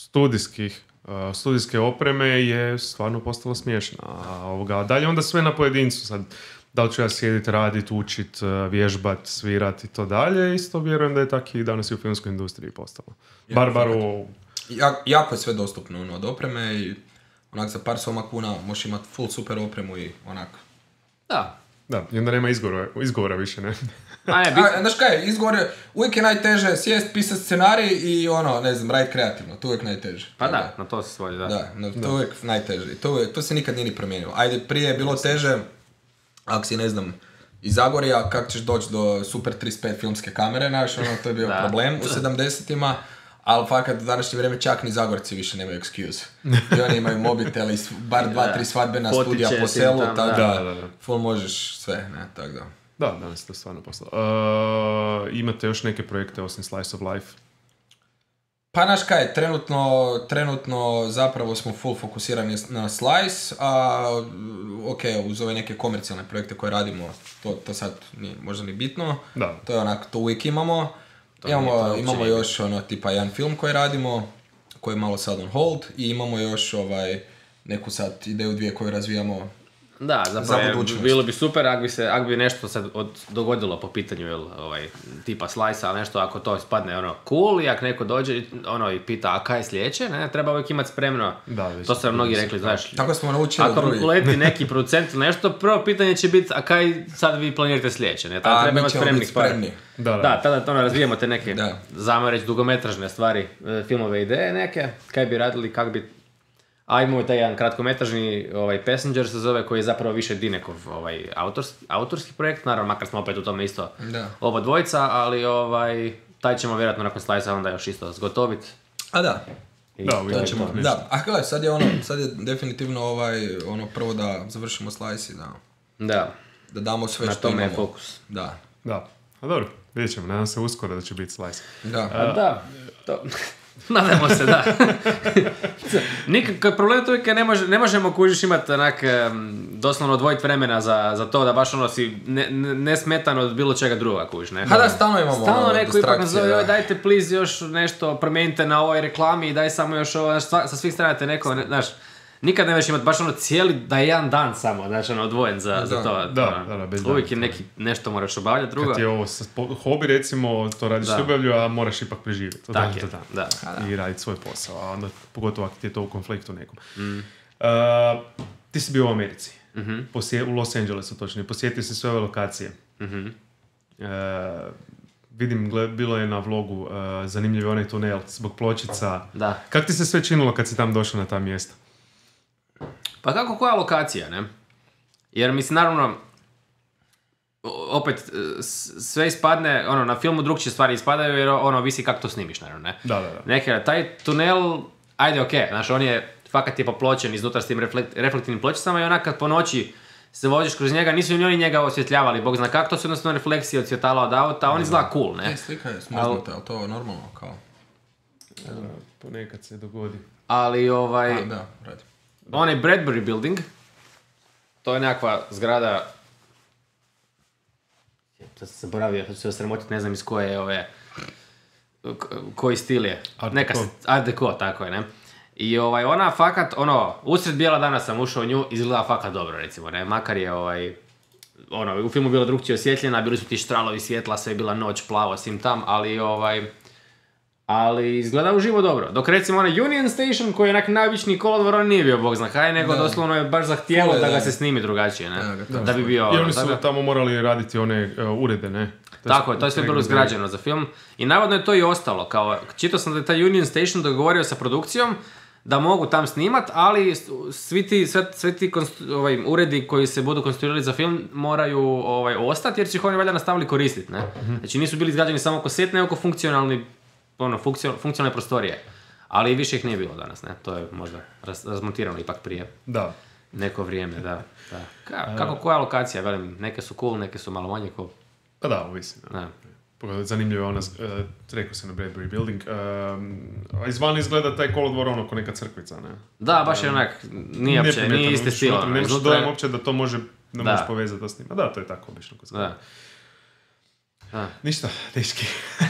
studijske opreme je stvarno postala smiješna. A dalje onda sve na pojedincu. Sad, da li ću ja sjediti, raditi, učit, vježbat, svirat i to dalje. Isto vjerujem da je tako i danas i u filmskoj industriji postalo. Bar u... Jako je sve dostupno od opreme i onak za par soma kuna možeš imati full super opremu i onak. Da, i onda nema izgovora više, ne? Znaš kaj, izgovor je, uvijek je najteže sjest, pisat scenarij i raditi kreativno, to je uvijek najteže. Pa da, na to se svodi, da. To je uvijek najteže, to se nikad nije ni promijenilo. Ajde, prije je bilo teže, ako si, iz Zagorja, kako ćeš doći do Super 35 filmske kamere, to je bio problem u 70-ima, ali fakat u današnje vrijeme čak ni Zagorci više nemaju excuse. I oni imaju mobiteli, bar 2-3 svadbena studija po selu, tako da full možeš sve, ne, tako da. Da, danas to stvarno poslao. Imate još neke projekte osim Slice of Life? Pa znaš kaj, trenutno zapravo smo full fokusirani na Slice, a uz ove neke komercijalne projekte koje radimo, to sad nije možda ni bitno, to je onak, to uvijek imamo. Imamo još tipa jedan film koji radimo, koji je malo sad on hold, i imamo još neku sad ideju dvije koju razvijamo. Da, zapravo bilo bi super ako bi nešto sad dogodilo po pitanju tipa Slice-a, ali nešto ako to spadne cool, i ako neko dođe i pita a kaj je sljedeće, ne, treba uvijek imati spremno. To su mnogi rekli, znaš. Tako smo naučili ako leti neki producent ili nešto, prvo pitanje će biti a kaj sad vi planirate sljedeće, ne, tada treba imati spremnih stvari. Da, tada razvijemo te neke, zamereć, dugometražne stvari, filmove, ideje neke, kaj bi radili, kak bi. A imamo taj jedan kratkometražni Passenger se zove, koji je zapravo više Dinekov autorski projekt, naravno makar smo opet u tome isto oba dvojica, ali taj ćemo vjerojatno nakon Slice-a onda još isto zgotoviti. A da. Sad je definitivno prvo da završimo Slice i da damo sve što imamo. Na tome je fokus. Da. A dobro, vidjet ćemo, nadam se uskoro da će biti Slice. To... Nadamo se, da. Problem to je kad ne možemo kužiš imati onak doslovno odvojiti vremena za to da baš si nesmetan od bilo čega druga kužiš, ne? Stalno imamo stalno neko ipak nas zove, dajte please još nešto promijenite na ovoj reklami i daj samo još ovo, sa svih strana te neko, znaš, nikad ne veš imati baš cijeli, da je jedan dan samo, znači odvojen za to. Da, bez dana. Uvijek je nešto moraš obavljati, drugo. Kad je ovo hobi, recimo, to radiš ljubavlju, a moraš ipak preživjeti. Tako je, da. I raditi svoj posao, a onda pogotovo ako ti je to u konfliktu nekom. Ti si bio u Americi, u Los Angelesu točnije, posjetio si sve ove lokacije. Vidim, bilo je na vlogu zanimljiv onaj tunel zbog pločica. Kako ti se sve činilo kad si tam došao na ta mjesta? Pa kako koja lokacija, ne? Jer mislim, naravno, opet, sve ispadne, na filmu drugčije stvari ispadaju jer visi kako to snimiš, naravno, ne? Da. Taj tunel, ajde, okej, znaš, on je fakat je popločen iznutra s tim reflektivnim pločicama i onak kad po noći se voziš kroz njega, nisu ni oni njega osvjetljavali, bog zna kako, to su jednostavno refleksije od svjetala od auta, on izgleda cool, ne? Slika je smrznuta, ali to je normalno, kao? Ponekad se dogodi. Ali, da, radi. Onaj Bradbury Building, to je nekakva zgrada, sad sam zaboravio, sad ću se osramotiti, ne znam iz koje koji stil je. Art Deco, tako je, ne? I ona fakat, usred bijela dana sam ušao u nju, izgleda fakat dobro, recimo, ne? Makar je u filmu bila drugčije osvjetljena, bili su ti štralovi svjetla, sve je bila noć, plavo, sim tam, ali izgleda uživo dobro. Dok recimo onaj Union Station, koji je onak najobičniji kolodvor, on nije bio bog zna kaj, nego doslovno je baš zahtijelo da ga se snimi drugačije, ne? Da bi bio... I oni su tamo morali raditi one urede, ne? Tako je, to je sve bilo izgrađeno za film. I navodno je to i ostalo, kao, čitao sam da je taj Union Station dogovorio sa produkcijom da mogu tam snimat, ali svi ti uredi koji se budu konstruirali za film moraju ostati, jer će ih oni valjda nastavili koristiti, ne? Znači nisu bili izgrađeni samo ko set, nego ko funkcionalni funkcionalne prostorije. Ali više ih nije bilo danas, ne? To je možda razmontirano ipak prije neko vrijeme, da. Kako koja lokacija, velim, neke su cool, neke su malo manje cool. Pa da, ovisi. Zanimljivo je ona, rekao se na Bradbury Building, izvan izgleda taj kolodvor ko neka crkvica, ne? Da, baš je onak, nije iste stila. Ne možeš dojam uopće da to može povezati s njima. Da, to je tako obično kod zgleda. Ništa, teški.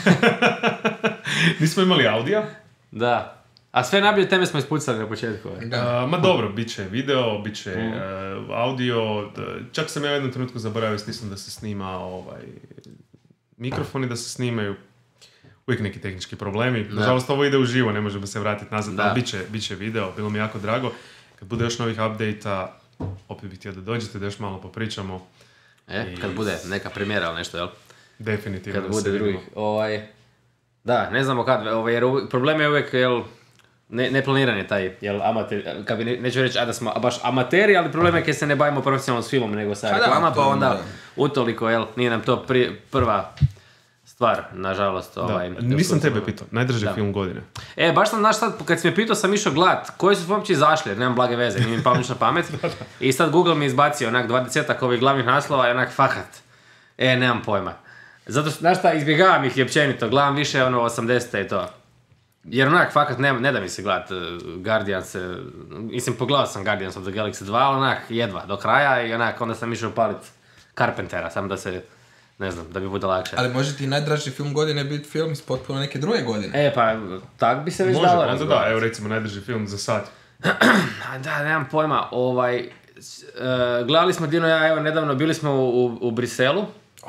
Nismo imali audija. Da. A sve najbolje teme smo ispucali na početku. Ma dobro, bit će video, bit će audio. Čak sam ja u jednom trenutku zaboravio stisnuti da se snima mikrofoni, da se snimaju. Uvijek neki tehnički problemi. Nažalost, ovo ide uživo, ne možemo se vratiti nazad, ali bit će video. Bilo mi jako drago. Kad bude još novih update-a, opet bih htio da dođete, da još malo popričamo. Kad bude neka premijera ili nešto, jel? Definitivno. Kad bude drugih. Da, ne znamo kad, jer problem je uvijek, jel, neplaniranje taj, jel, amater, kad bi neću reći da smo baš amateri, ali problem je kad se ne bavimo profesionalno s filmom, nego sa reklama, pa onda utoliko, jel, nije nam to prva stvar, nažalost. Nisam tebe pitao, najdraži film godine. Baš sam, znaš sad, kad si me pitao sam išao gledat, koji su uopće izašli, jer nemam blage veze, nije mi pao ništa na pamet. I sad Google mi izbacio onak 20-ak ovih glavnih naslova i onak fakat. Nemam pojma. Zato, znaš šta, izbjegavam ih i općenito, gledam više 80-te i to. Jer onak, fakat, ne da mi se gledat Guardians, mislim, pogledao sam Guardians of the Galaxy 2, ali onak, jedva, do kraja i onak, onda sam išao upalit Carpentera, samo da se, ne znam, da bi bude lakše. Ali može ti najdraži film godine biti film iz potpuno neke druge godine? Pa, tak bi se već dalo razgovarati. Može, onda da, evo recimo najdraži film za sad. Da, nemam pojma, gledali smo Dino ja, evo, nedavno, bili smo u Briselu.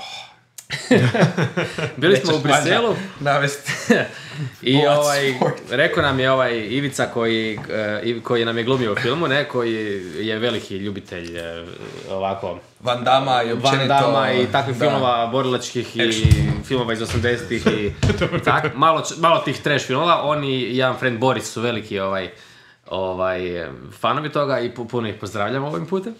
Bili smo u Briselu i rekao nam je Ivica koji nam je glumio u filmu, ne, koji je veliki ljubitelj ovako Van Damme i takvih filmova borilačkih i filmova iz 80-ih i tak, malo tih trash filmova. On i jedan friend Boris su veliki fanovi toga i puno ih pozdravljamo ovim putem.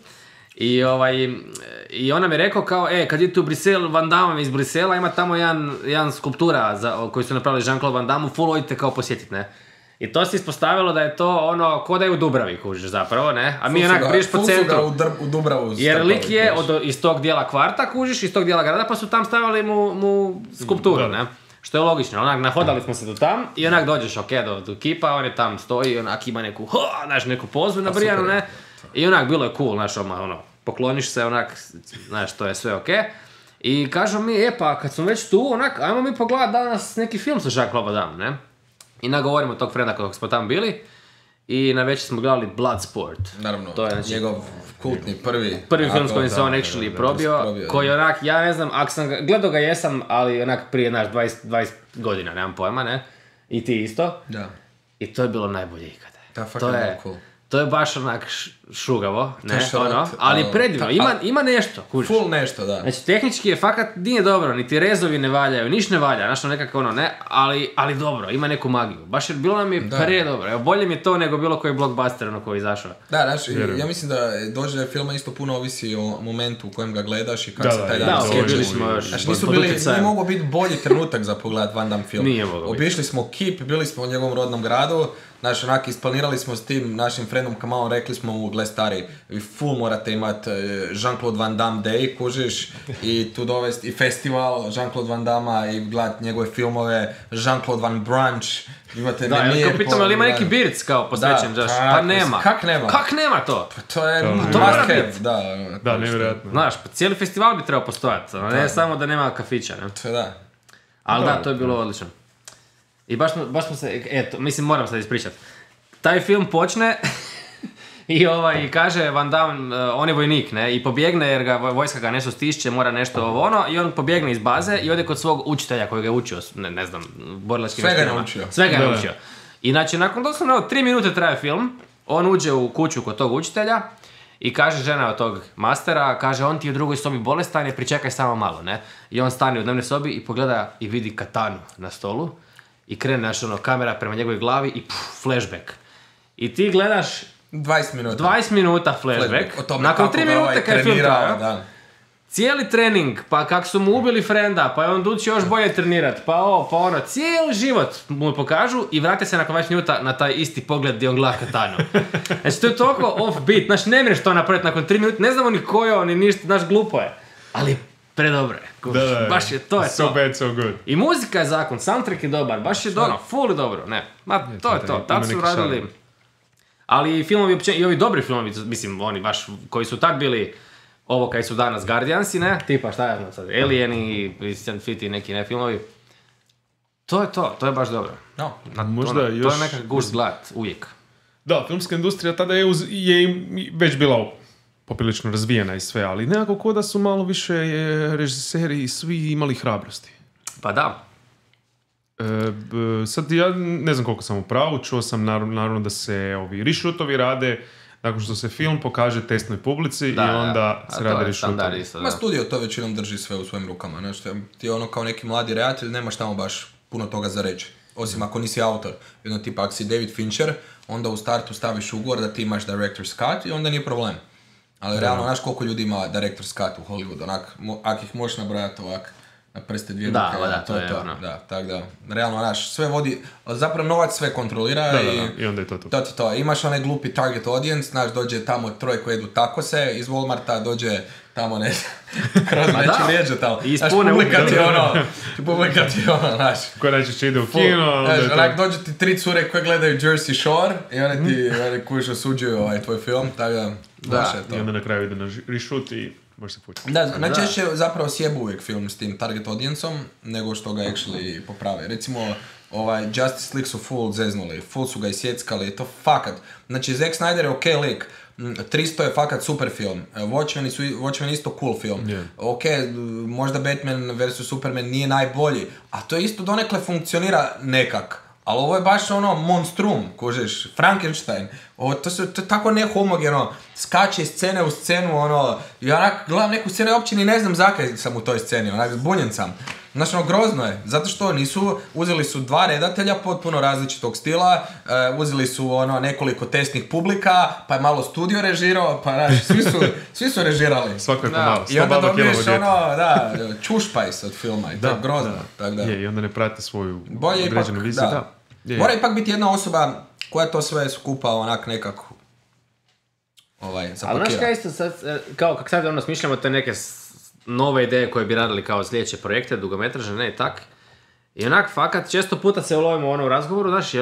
I on nam je rekao kao, kad idete u Brisel, Van Damme iz Brisela, ima tamo jedan skulptura koju su napravili Jean-Claude Van Damme, full odite kao posjetiti, ne. I to se ispostavilo da je to ko da je u Dubravi, kužiš zapravo, ne. A mi onak briješ po centru. U Dubravu. Jer lik je iz tog dijela kvarta, kužiš, iz tog dijela grada, pa su tam stavili mu skulpturu, ne. Što je logično, onak nahodali smo se do tam i onak dođeš do kipa, on je tam stoji, onak ima neku pozu nabrijanu, ne. I onak bilo je cool, znaš, pokloniš se, onak, znaš, to je sve okej. I kažu mi, pa kad smo već tu, onak, ajmo mi pogledat danas neki film sa Jean-Claude Van Damme, ne? I nagovorimo tog frenda kog smo tam bili i na večer smo gledali Bloodsport. Naravno, to je, znači, njegov kultni prvi film s kojim se on actually probio, koji onak, ja ne znam, ako sam gledao ga jesam, ali onak prije, znaš, 20 godina, nemam pojma, ne? I ti isto. Da. I to je bilo najbolje ikada. Da, fucking cool. To je baš onak šugavo, ne, ali predivno, ima nešto, kužiš. Full nešto, da. Znači, tehnički je fakat, nije dobro, niti rezovi ne valjaju, niš ne valja, znaš, nekako ne, ali dobro, ima neku magiju. Baš jer bilo nam je dobro, evo, bolje mi je to nego bilo koji blockbuster, koji je izašao. Da, znaš, ja mislim da dođe filma isto puno ovisi o momentu u kojem ga gledaš i kako se taj dan sjeđe. Bili smo još nije mogao biti bolji trenutak za pogledat Van Damme film. Nije mogao biti. Obišli smo Kip, bili smo u njegovom rodnom gradu. Znaš, onak, isplanirali smo s tim našim friendom Kamalom, rekli smo mu, gle stari, vi full morate imat Jean-Claude Van Damme Day, kužiš, i tu dovesti i festival Jean-Claude Van Damme i gledat njegove filmove, Jean-Claude Van Brunch, imate menir. Da, kao pitam, ali ima neki birc kao posvećen, pa nema. Kak nema to? Pa to je must have, da. Da, nevjerojatno. Znaš, pa cijeli festival bi trebao postojati, ne samo da nema kafića, ne? To je da. Ali da, to je bilo odlično. I baš smo se, mislim, moram sad ispričati. Taj film počne i kaže Van Damme, on je vojnik, ne, i pobjegne jer ga vojska ga nešto stišće, mora nešto i on pobjegne iz baze i ode kod svog učitelja koji ga je učio, ne znam, borilačkim vještinama. Sve ga je naučio. I znači, nakon doslovno 3 minute traje film, on uđe u kuću kod tog učitelja i kaže žena od tog mastera, kaže, on ti je u drugoj sobi bolestan i pričekaj samo malo, ne. I on stane u dnevnoj sobi i pogleda i vidi katanu na stolu. I krene kamera prema njegovoj glavi i flashback. I ti gledaš 20 minuta flashback. Nakon 3 minute kad je film trajao. Cijeli trening, pa kak su mu ubili frenda, pa je on dući još bolje trenirat, pa ono, cijeli život mu pokažu i vrate se nakon 20 minuta na taj isti pogled gdje on gleda katanu. Znači, to je toliko off-beat, znači ne mreš to napraviti nakon 3 minuta, ne znamo ni ko je on, ni ništa, znaš, glupo je. Ali predobro je. Baš je, to je so to. Bad, so good. I muzika je zakon, soundtrack je dobar, baš je full je dobro, ne. To je to, tad su radili. Ali filmovi, i ovi dobri filmovi, mislim, oni baš, koji su tad bili ovo kaj su danas Guardiansi, ne? Tipa šta ja znam sad, Alieni, Christian Fit i neki ne filmovi. To je to je baš dobro. No. Možda to još... je nekak gust glad, uvijek. Da, filmska industrija tada je već bila poprilično razvijena i sve, ali nekako ko da su malo više režiseri i svi imali hrabrosti. Pa da. Sad ja ne znam koliko sam u pravu, čuo sam naravno da se ovi reshootovi rade nakon što se film pokaže testnoj publici i onda se rade reshootovi. Ma studio to većinom drži sve u svojim rukama, znači ti kao neki mladi redatelj nemaš tamo baš puno toga za reći. Osim ako nisi autor. Jedno tipa, ako si David Fincher, onda u startu staviš ugovor da ti imaš director's cut i onda nije problem. Ali realno, znaš koliko ljudi ima director's cut u Hollywoodu, onak, ako ih možeš nabrojati ovak na prste dvije ruke, to je to. Ono. Da, tako da, realno, znaš, sve vodi, zapravo novac sve kontrolira i onda je to. To. Imaš onaj glupi target audience, znaš, dođe tamo troje koji jedu takose, iz Walmarta dođe tamo kroz neći lijeđe tamo. Znaš, publika ti ono, znaš. Koja najčešće ide u kino. Znaš, dođe ti 3 cure koje gledaju Jersey Shore i one ti koji osuđuju tvoj film, tako da, baš je to. I onda na kraju ide na reshoot i može se pući. Da, najčešće zapravo sjebu uvijek film s tim target audience-om, nego što ga actually poprave. Recimo, Justice League su full zeznuli, full su ga isjeckali, to fakat. Znači, Zack Snyder je okej lik, 300 je fakat super film, Watchmen je isto cool film. Yeah. Ok, možda Batman vs. Superman nije najbolji, a to isto donekle funkcionira nekak. Ali ovo je baš monstrum, kužiš, Frankenstein. To je tako nehomogeno, skače iz scene u scenu, ja onak gledam neku scenu i uopće ni ne znam zakaj sam u toj sceni, onak zbunjen sam. Znači, grozno je, zato što uzeli su 2 redatelja potpuno različitog stila, uzeli su nekoliko testnih publika, pa je malo studio režirao, pa znaš, svi su režirali. Svako je pomalo, i onda dobiješ čušpajs od filma i to je grozno. I onda ne prate svoju određenu viziju. Mora ipak biti jedna osoba koja to sve skupa onak nekako zapakira. Ali znaš kaj isto sad, kao kak sad smišljamo te neke nove ideje koje bi radili kao sljedeće projekte, dugometraže, ne i tak. I onak, fakat, često puta se ulovimo u razgovoru, znaš,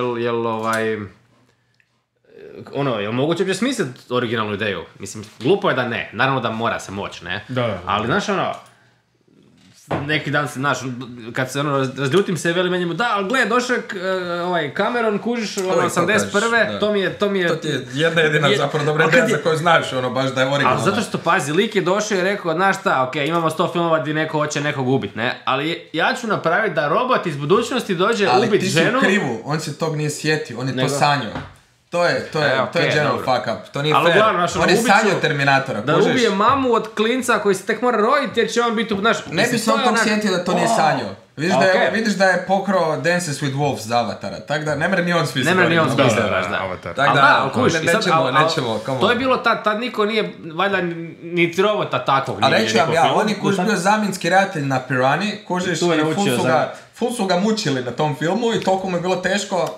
jel moguće bi smisliti originalnu ideju? Mislim, glupo je da ne, naravno da mora se moći, ne? Da. Ali, znaš, neki dan se, znaš, kad se razljutim se, veli meni mu, da, ali gled, došao Cameron, kužiš, 81. To mi je... To ti je jedna jedina zapravo dobra ideja za koju znaš, baš da je originalna. Ali zato što, pazi, lik je došao i rekao, znaš šta, okej, imamo 100 filmova gdje neko hoće nekog ubiti, ne? Ali ja ću napraviti da robot iz budućnosti dođe ubiti ženu... Ali ti si u krivu, on se tog nije sjetio, on je to sanjao. To je general fuck up, to nije fair. Uglavnom, on je sanjao Terminatora, da ubije mamu od klinca koji se tek mora roditi jer će on biti, znaš... Ne bi se on tog sjetio da to nije sanjao. Vidiš da je pokrao Dances with Wolves za Avatara, tako da ne mre ni on smisliti. Ne mre ni on smisliti, da. Avatar. Tako da, nećemo, to je bilo tad niko nije, valjda, niti robota takvog nije. A reći vam ja, on je kuž bio zamjenski redatelj na Pirani, kužiš, full su ga mučili na tom filmu i toliko mu je bilo teško.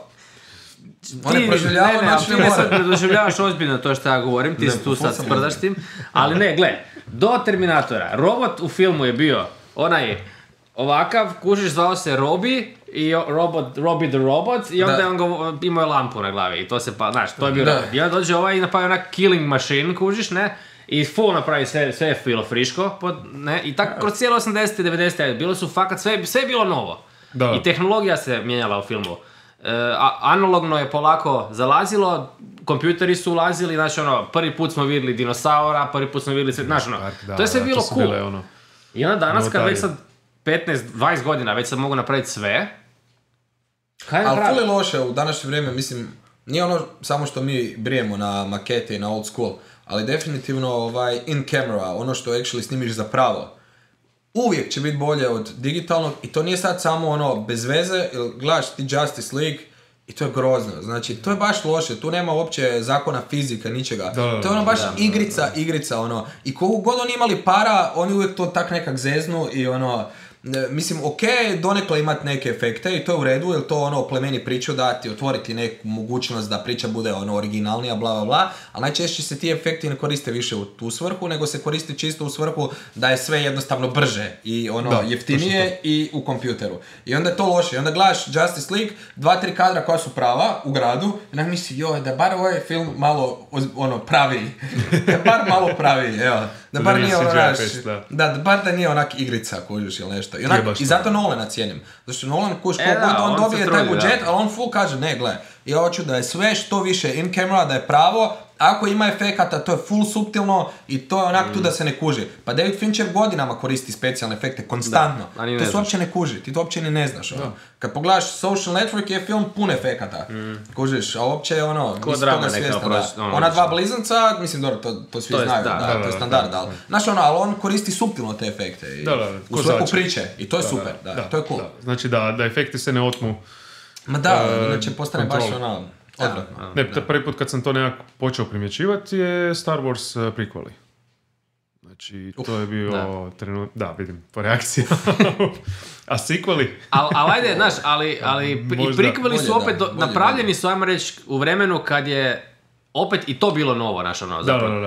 Ti ne sad predoživljavaš ozbiljno to što ja govorim, ti si tu sad sprdaš tim, ali ne, gle, do Terminatora, robot u filmu je bio onaj ovakav, kužiš, zvao se Robbie i Robbie the Robot i onda je on imao lampu na glavi i to se pa, znaš, to je bio robot. I onda dođe ovaj i napravi onak killing machine, kužiš, ne, i full napravi sve je bilo friško, ne, i tako kroz cijelo 80. i 90. bilo su fakat, sve je bilo novo. I tehnologija se mijenjala u filmu. Analogno je polako zalazilo, kompjuteri su ulazili, znači prvi put smo vidjeli dinosaura, prvi put smo vidjeli sve, znači to je sve bilo cool. I onda danas kad već sad 15-20 godina već sad mogu napraviti sve, kaj napraviti? Ali ful je loše u današnje vrijeme, mislim, nije samo što mi brijemo na makete i na old school, ali definitivno in camera, ono što actually snimiš za pravo. Uvijek će biti bolje od digitalnog i to nije sad samo bez veze, jer gledaš ti Justice League i to je grozno, znači to je baš loše, tu nema uopće zakona fizika, ničega, to je baš igrica, i koliko god oni imali para, oni uvijek to tak nekak zeznu i mislim, ok, donekle imati neke efekte i to je u redu, jer to ono plemeni priču dati, otvoriti neku mogućnost da priča bude ono originalnija, bla bla bla, ali najčešće se ti efekti ne koriste više u tu svrhu, nego se koristi čisto u svrhu da je sve jednostavno brže i ono jeftinije i u kompjuteru. I onda je to loše. I onda gledaš Justice League, 2-3 kadra koja su prava u gradu, i onda misli, joj, da bar ovaj film malo ono pravi. Da bar malo pravi, evo. Da bar nije ono naš, da bar da nije onak igrica, kužiš ili nešto. I zato Nolana cijenim. Zato što Nolan kuš on dobije taj budžet, ali on full kaže, ne, gle, ja hoću da je sve što više in camera, da je pravo, ako ima efekata, to je full suptilno i to je onak tu da se ne kuži. Pa David Fincher godinama koristi specijalne efekte, konstantno. To se uopće ne kuži, ti to uopće ni ne znaš. Kad pogledaš Social Network je film pun efekata. Kužiš, a uopće je ono, nisi toga svjestan. Ona dva blizanca, mislim, dobro, to svi znaju, to je standard, ali. Znaš ono, ali on koristi suptilno te efekte. U svrhu priče i to je super, to je cool. Znači da efekti se ne otmu. Ma da, inače postane baš ono... odvratno. Ne, prvi put kad sam to nekako počeo primjećivati je Star Wars prequeli. Znači, to je bio trenutak... Da, vidim, po reakciji. A sequeli? Ali ajde, znaš, ali i prequeli su opet napravljeni su, ajmo reći, u vremenu kad je opet i to bilo novo, znaš, ono, zapravo.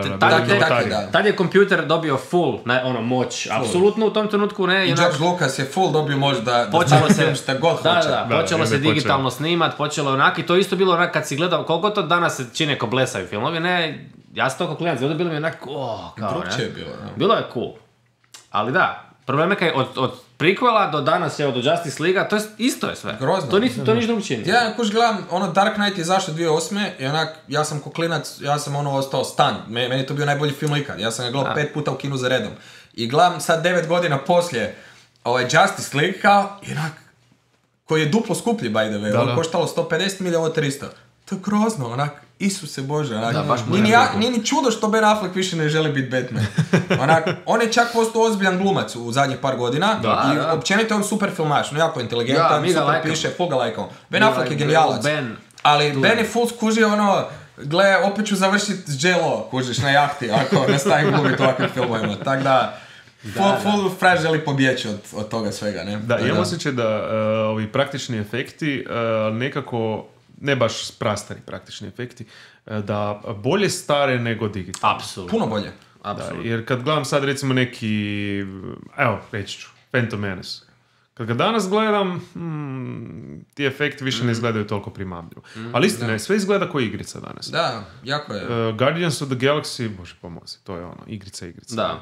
Tad je kompjuter dobio full, moć, apsolutno u tom trenutku, ne. I George Lucas je full dobio moć da šta god hoće. Počelo se digitalno snimat, počelo onak, i to isto bilo onak kad si gledao, koliko to danas se čine ko blesaju filmovi, ne, ja sam toliko klinac, bilo mi onak, kao, ne. Bilo je cool. Ali da, problem je od prequela do danas, do Justice League, to je isto je sve. Grozno. To ništa drugo čini. Ja kuš gledam, Dark Knight je zašao 2008. i onak, ja sam ko klinac, ja sam ostao stan. Meni je to bio najbolji film ikad. Ja sam ga gledao 5 puta u kinu za redom. I gledam sad 9 godina poslije Justice League kao, i onak, koji je duplo skuplji, by the way. Ovo koštalo 150 milija, ovo 300. To je grozno, onak. Isuse Bože, onak. Nije ni čudo što Ben Affleck više ne želi biti Batman. Onak, on je čak postao ozbiljan glumac u zadnjih par godina i općenito on super filmaš, jako inteligentan, super piše, full ga lajkao. Ben Affleck je genijalac, ali Ben je full skužio gle, opet ću završiti J-Lo, kužiš, na jahti, ako nastavim glumiti u ovakvim filmovima, tako da... Full fraž želi pobjeći od toga svega, ne? Da, imam osjećaj da ovi praktični efekti nekako, ne baš prastari praktični efekti, da bolje stare nego digitalni. Apsolutno. Puno bolje. Jer kad gledam sad recimo neki, evo, reći ću, Phantom Menace. Kad ga danas gledam, ti efekti više ne izgledaju toliko primamljivo. Ali istina je, sve izgleda kao igrica danas. Da, jako je. Guardians of the Galaxy, bože pomozi, to je igrica. Da.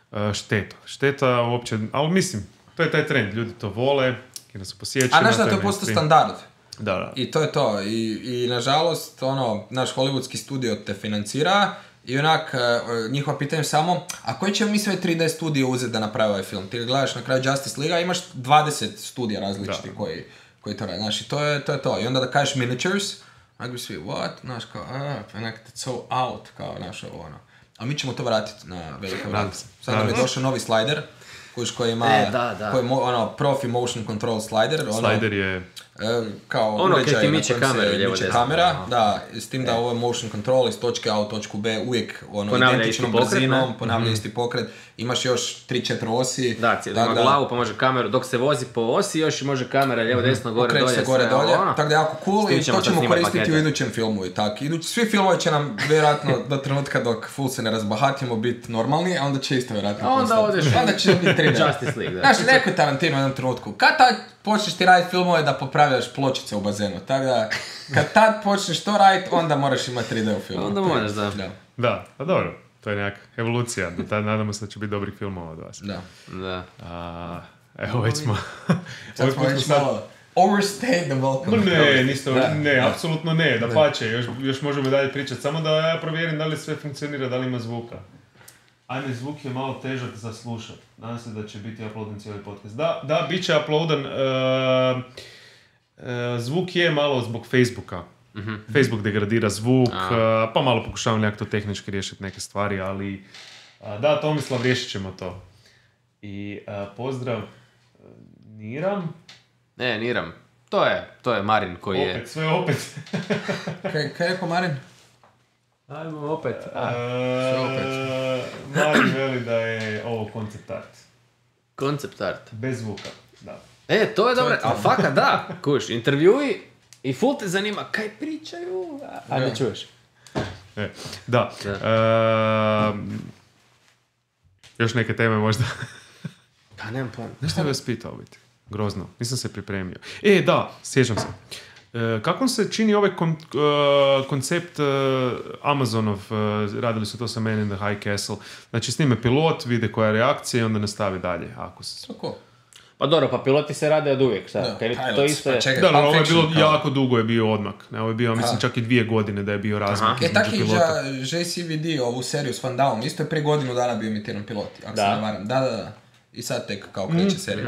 Šteta uopće, ali mislim, to je taj trend, ljudi to vole, jer su posjećeni. A znaš da to postoji standard? Da. I to je to. I nažalost, naš hollywoodski studio te financira i onak, njihova pitanje samo, a koji ćemo mi sve 3D studije uzeti da napravi ovaj film? Ti ga gledaš na kraju Justice League, imaš 20 studija različitih koji to radi. Znaš, i to je to. I onda da kažeš miniatures, onak bi svi, what? Znaš, kao, onak, it's so out, kao, znaš, A mi ćemo to vratiti na velike vrata. Sad nam je došao novi slider, koji ima koji je profi motion control slider. Slider je kao uređaj na kojem se miče kamera. Da, s tim da ovo je motion control iz točke A u točku B uvijek identičnom brzinom, ponavlja isti pokret. Imaš još 3-4 osi. Da, ima glavu pa može kameru, dok se vozi po osi još može kamera lijevo, desno, gore, dolje. Okreće se gore, dolje. Tako da je jako cool i to ćemo koristiti u idućem filmu. Svi filmovi će nam vjerojatno do trenutka dok full se ne razbahatimo biti normalni, a onda će isto vjerojatno postati. Onda će biti 3D. Justice League, da. Znaš, neko je Tarantino u jednom trenutku. Kad tad počneš ti raditi filmove da popravljaš pločice u bazenu, tako da kad tad počneš to raditi, onda moraš imati 3D u filmu. Onda moraš, da. Da, pa dobro, to je nekakva evolucija, do tad nadamo se da će biti dobrih filmova od vas. Da. Evo već smo... Sad smo već malo overstayed the welcome. Ne, apsolutno ne, da pače, još možemo dalje pričati, samo da ja provjerim da li sve funkcionira, da li ima zvuka. Ajme, zvuk je malo težak za slušat. Nadam se da će biti uploadan cijeli podcast. Da, bit će uploadan. Zvuk je malo zbog Facebooka. Facebook degradira zvuk, pa malo pokušavam nekako to tehnički riješiti neke stvari, ali da, Tomislav, riješit ćemo to. I pozdrav Niram. Ne, Niram. To je Marin koji je... Opet, sve opet. Kaj je rekao Marin? Ajmo opet. Marin veli da je ovo koncept art. Koncept art. Bez zvuka, da. To je dobro, ali fakat da, kuš, intervjui i ful te zanima kaj pričaju, a ne čuješ. Da. Još neke teme možda? Pa nemam pojma. Nešto bi vas pitao biti. Grozno. Nisam se pripremio. Da, sjećam se. Kako se čini ovaj koncept Amazonov, radili su to sa Man in the High Castle, znači snime pilot, vide koja je reakcija i onda nastavi dalje. Ako se... Tako. Pa dobro, pa piloti se rade od uvijek, sad. To isto je... Da, ovo je bilo jako dugo je bio odmak. Ovo je bio, mislim, čak i 2 godine da je bio razmak između pilota. Tako i za JCVD, ovu seriju s Van Damme, isto je prije godinu dana bio emitiran pilot, ako se ne varam. Da. I sad tek kao kreće serija.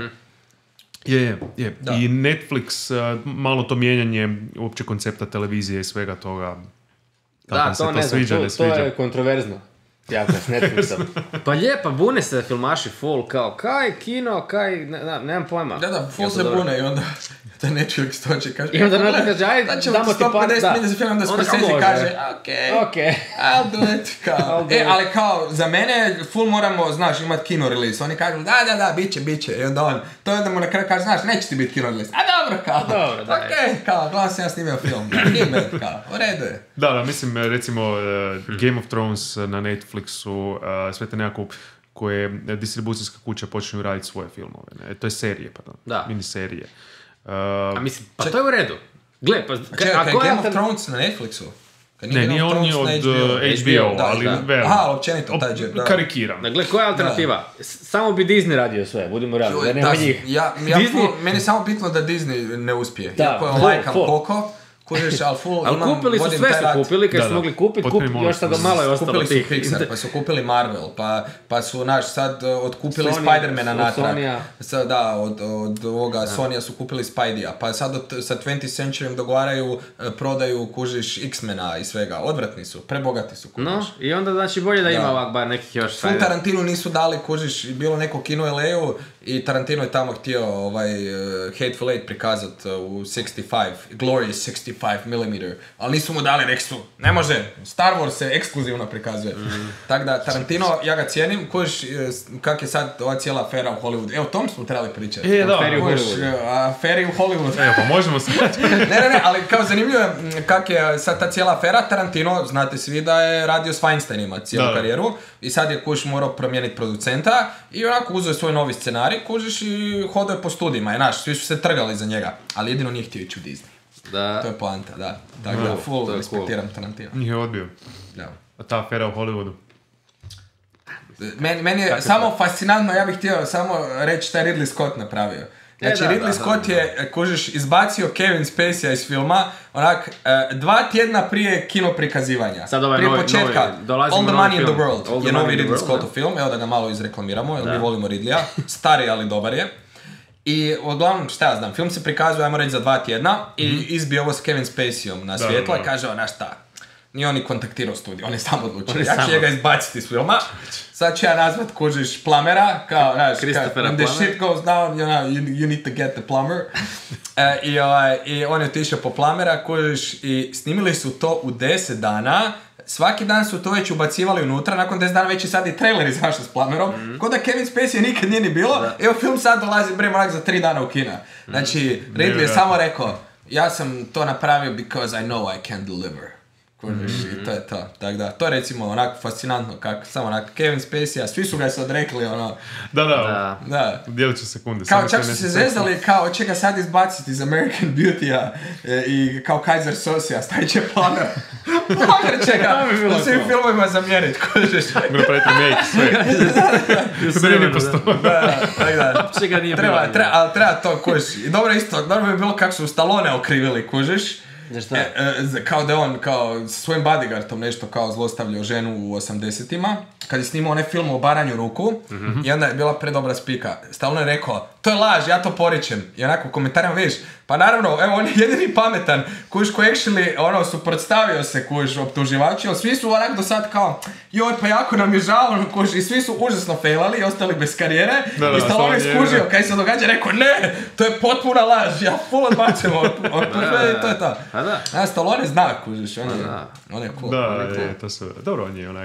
Je. I Netflix, malo to mijenjanje uopće koncepta televizije i svega toga. Da, to ne znam, to je kontroverzno. Jako, s Netflixom. Pa lijepa, bune se filmaši full, kao kaj kino, kaj, nemam pojma. Da, full se bune i onda da Netflix dođe kaže... I onda nekada kaže, ajde, damo ti par, da. 150 minuta za film, onda Scorsese kaže, okej, I'll do it, kao. Ali kao, za mene, full moramo, znaš, imat kino release. Oni kažu, da, biće. I onda on, to onda mu na kraju kaže, znaš, neće ti biti kino release. A dobro, kao. Okej, kao, gledam sam ja snimio film. Nije, kao, u redu je. Da, mislim, recimo, Game of Thrones na Netflixu, sve te nekako koje distribucijska kuća počinju raditi svoje filmove. Ne? To je serije, miniserije. A mislim, pa to je u redu. Gle, pa... Čekaj, Game of Thrones na Netflixu? Nije on je od HBO, ali velim. Aha, općenito taj džep, da. Karikiram. Gle, koja je alternativa? Samo bi Disney radio sve, budimo realni, da nema njih. Meni je samo bitno da Disney ne uspije. Iako je lajkam koliko, kužiš, ali full ali kupili su, sve su kupili, kad su mogli kupiti, još sad malo je ostalo tih. Kupili su Pixar, pa su kupili Marvel, pa su sad otkupili Spider-mana natrag. Da, od ovoga Sonya su kupili Spidey-a, pa sad sa 20th Century dogovaraju, prodaju, kužiš, X-mena i svega. Odvratni su, prebogati su, kužiš. No, i onda znači bolje da ima ovak bar nekih još... Full Tarantinu nisu dali, kužiš, bilo neko kino u LA-u i Tarantino je tamo htio Hateful Eight prikazat u 65, Glorious 65 mm, ali nisu mu dali, rekli su, ne može, Star Wars se ekskluzivno prikazuje. Tako da, Tarantino, ja ga cijenim, kojiš kak je sad ova cijela afera u Hollywoodu. Evo, tom smo trebali pričati. Aferi u Hollywoodu. Evo, pa možemo se... ne, ali kao zanimljivo je kak je sad ta cijela afera. Tarantino, znate svi da je radio s Weinsteinima cijelu karijeru i sad je kuš morao promijeniti producenta i onako uzeo svoj novi scenarij, kužiš i hodao je po studijima, svi su se trgali za njega, ali jedino nije htio ići u Disney. Da. To je poanta, da. Tako da, full respektiram Tarantino. Njih je odbio. Da. A ta afera u Hollywoodu? Meni je samo fascinantno, ja bih htio samo reći šta je Ridley Scott napravio. Znači, Ridley Scott je, kužiš, izbacio Kevin Spacey iz filma, onak, 2 tjedna prije kino prikazivanja. Sad ovaj prije početka, All the Money in the World je novi Ridley Scottov film, evo da ga malo izreklamiramo, jer mi volimo Ridleya, stari ali dobar je. I uglavnom, šta ja znam, film se prikazuje, ajmo reći, za 2 tjedna i izbio ovo s Kevin Spaceyom na svjetlo i kaže, znaš šta, nije on ni kontaktirao studio, on je sam odlučio. Ja ću njega izbaciti iz filma, sad ću ja nazvat, kužiš, plumera, kao, znaš, when the shit goes down, you need to get the plumber. I on je otišao po plumera, kužiš, i snimili su to u 10 dana, svaki dan su to već ubacivali unutra, nakon 10 dana već i sad i trailer izašao s plamerom, ko da Kevin Spacey nikad nije ni bilo, evo film sad dolazi onak za 3 dana u kina. Znači, Ridley je samo rekao, ja sam to napravio because I know I can deliver. I to je to. Tako da, to je recimo onako fascinantno, samo onako Kevin Spacey, a svi su ga se odrekli, ono... Da. Dijelit ću sekunde. Kao čak su se zezali, kao će ga sad izbaciti iz American Beauty-a i kao Kaiser Sosija, stavit će planer. Planer će ga u svim filmovima zamijeniti, kužiš. Mora praviti remake, sve. Da nije postoji. Da. Treba to, kužiš. I dobro isto, dobro bi bilo kako su Stallone okrivili, kužiš. Kao da je on kao svojim bodyguardom nešto kao zlostavljao ženu u 80-ima, kad je snimao onaj film o baranju ruku, i onda je bila predobra spika. Stalno je rekao, to je laž, ja to poričem. I onako u komentarima vidiš, pa naravno, evo on je jedini pametan, kuš ko actually, suprotstavio se kuš optuživači, ali svi su onak do sad kao, joj, pa jako nam je žao, kuš, i svi su užasno failali i ostali bez karijere, i Stallone je skužio, kaj se događa, rekao, ne, to je potpuna laž, ja full odbacim optužbe i to je to. Stallone zna, kužiš, on je cool. Da, to su, dobro, on je onak.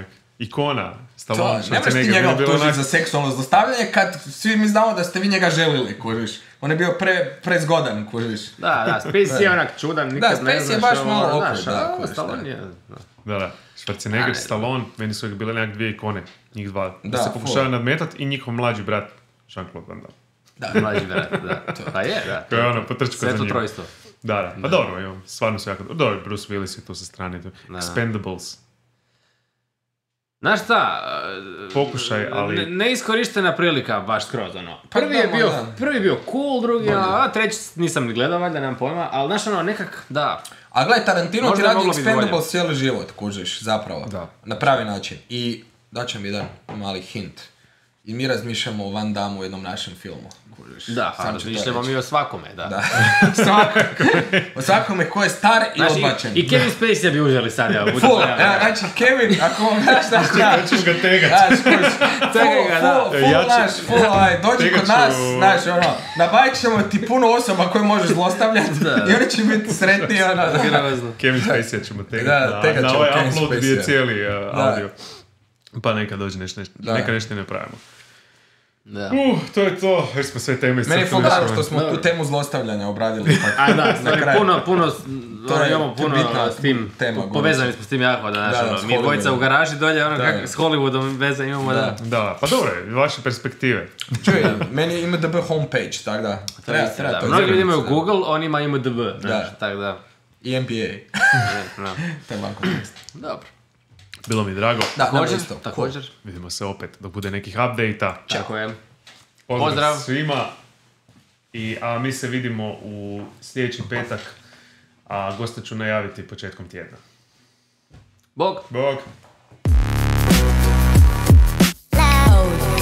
ikona. Stallone, nemaš ti njega optužiti za seksualno zlostavljanje kad svi mi znamo da ste vi njega želili, kužiš. On je bio prezgodan, kužiš. Da, Spacey je onak čudan, nikad ne znaš. Da, Spacey je baš malo okvir, da, Stallone je... Da. Schwarzenegger, Stallone, meni su bile nekak dvije ikone, njih dva. Da se pokušaju nadmetati i njihov mlađi brat, Jean-Claude Van Damme. Da, mlađi brat, da. Pa je, da. Ko je ono, potrčko za njim. Sveto trojstvo. Da. Pa dobro, stvarno su jako... Dobro, Bruce Willis je tu sa strane. Expendables. Znaš šta? Pokušaj, ali... Neiskorištena prilika, baš skroz, ono. Prvi je bio cool, drugi, a treći nisam ni gledao, valjda, nemam pojma, ali znaš ono, nekak, da. A gledaj, Tarantino ti radi Expendables cijeli život, kužiš, zapravo. Da. Na pravi način. I daćem jedan mali hint. I mi razmišljamo o Van Damme u jednom našem filmu. Kužiš. Da, razmišljamo mi o svakome, da. O svakome ko je star i odbačen. I Kevin Spacey bi uzeli sad, ja. Znači, Kevin, ako vam znaš šta šta... Hoćeš ga tegat. Dođi kod nas, znaš, ono, nabavit ćemo ti puno osoba koje možeš zlostavljati i oni će biti sretni, ono. Kevin Spacey ćemo tegat. Na ovaj upload gdje je cijeli audio. Pa neka dođe neka nešto ne pravimo. Da. To je to, jer smo sve teme iscrpili. Meni je fulgaro što smo tu temu zlostavljanja obradili. A da, imamo puno s tim, povezani smo s tim jako, mi dvojica u garaži dolje, ono kako s Hollywoodom veze imamo, da. Da, pa dobro, vaše perspektive. Čuj, meni ima IMDb homepage, tako da. Treba to. Mnogi ljudi imaju Google, on ima IMDb, tako da. I NBA. To je lako mjesto. Dobro. Bilo mi drago. Također. Vidimo se opet dok bude nekih update-a. Tako je. Pozdrav svima. A mi se vidimo u sljedeći petak. A gosta ću najaviti početkom tjedna. Bog. Bog.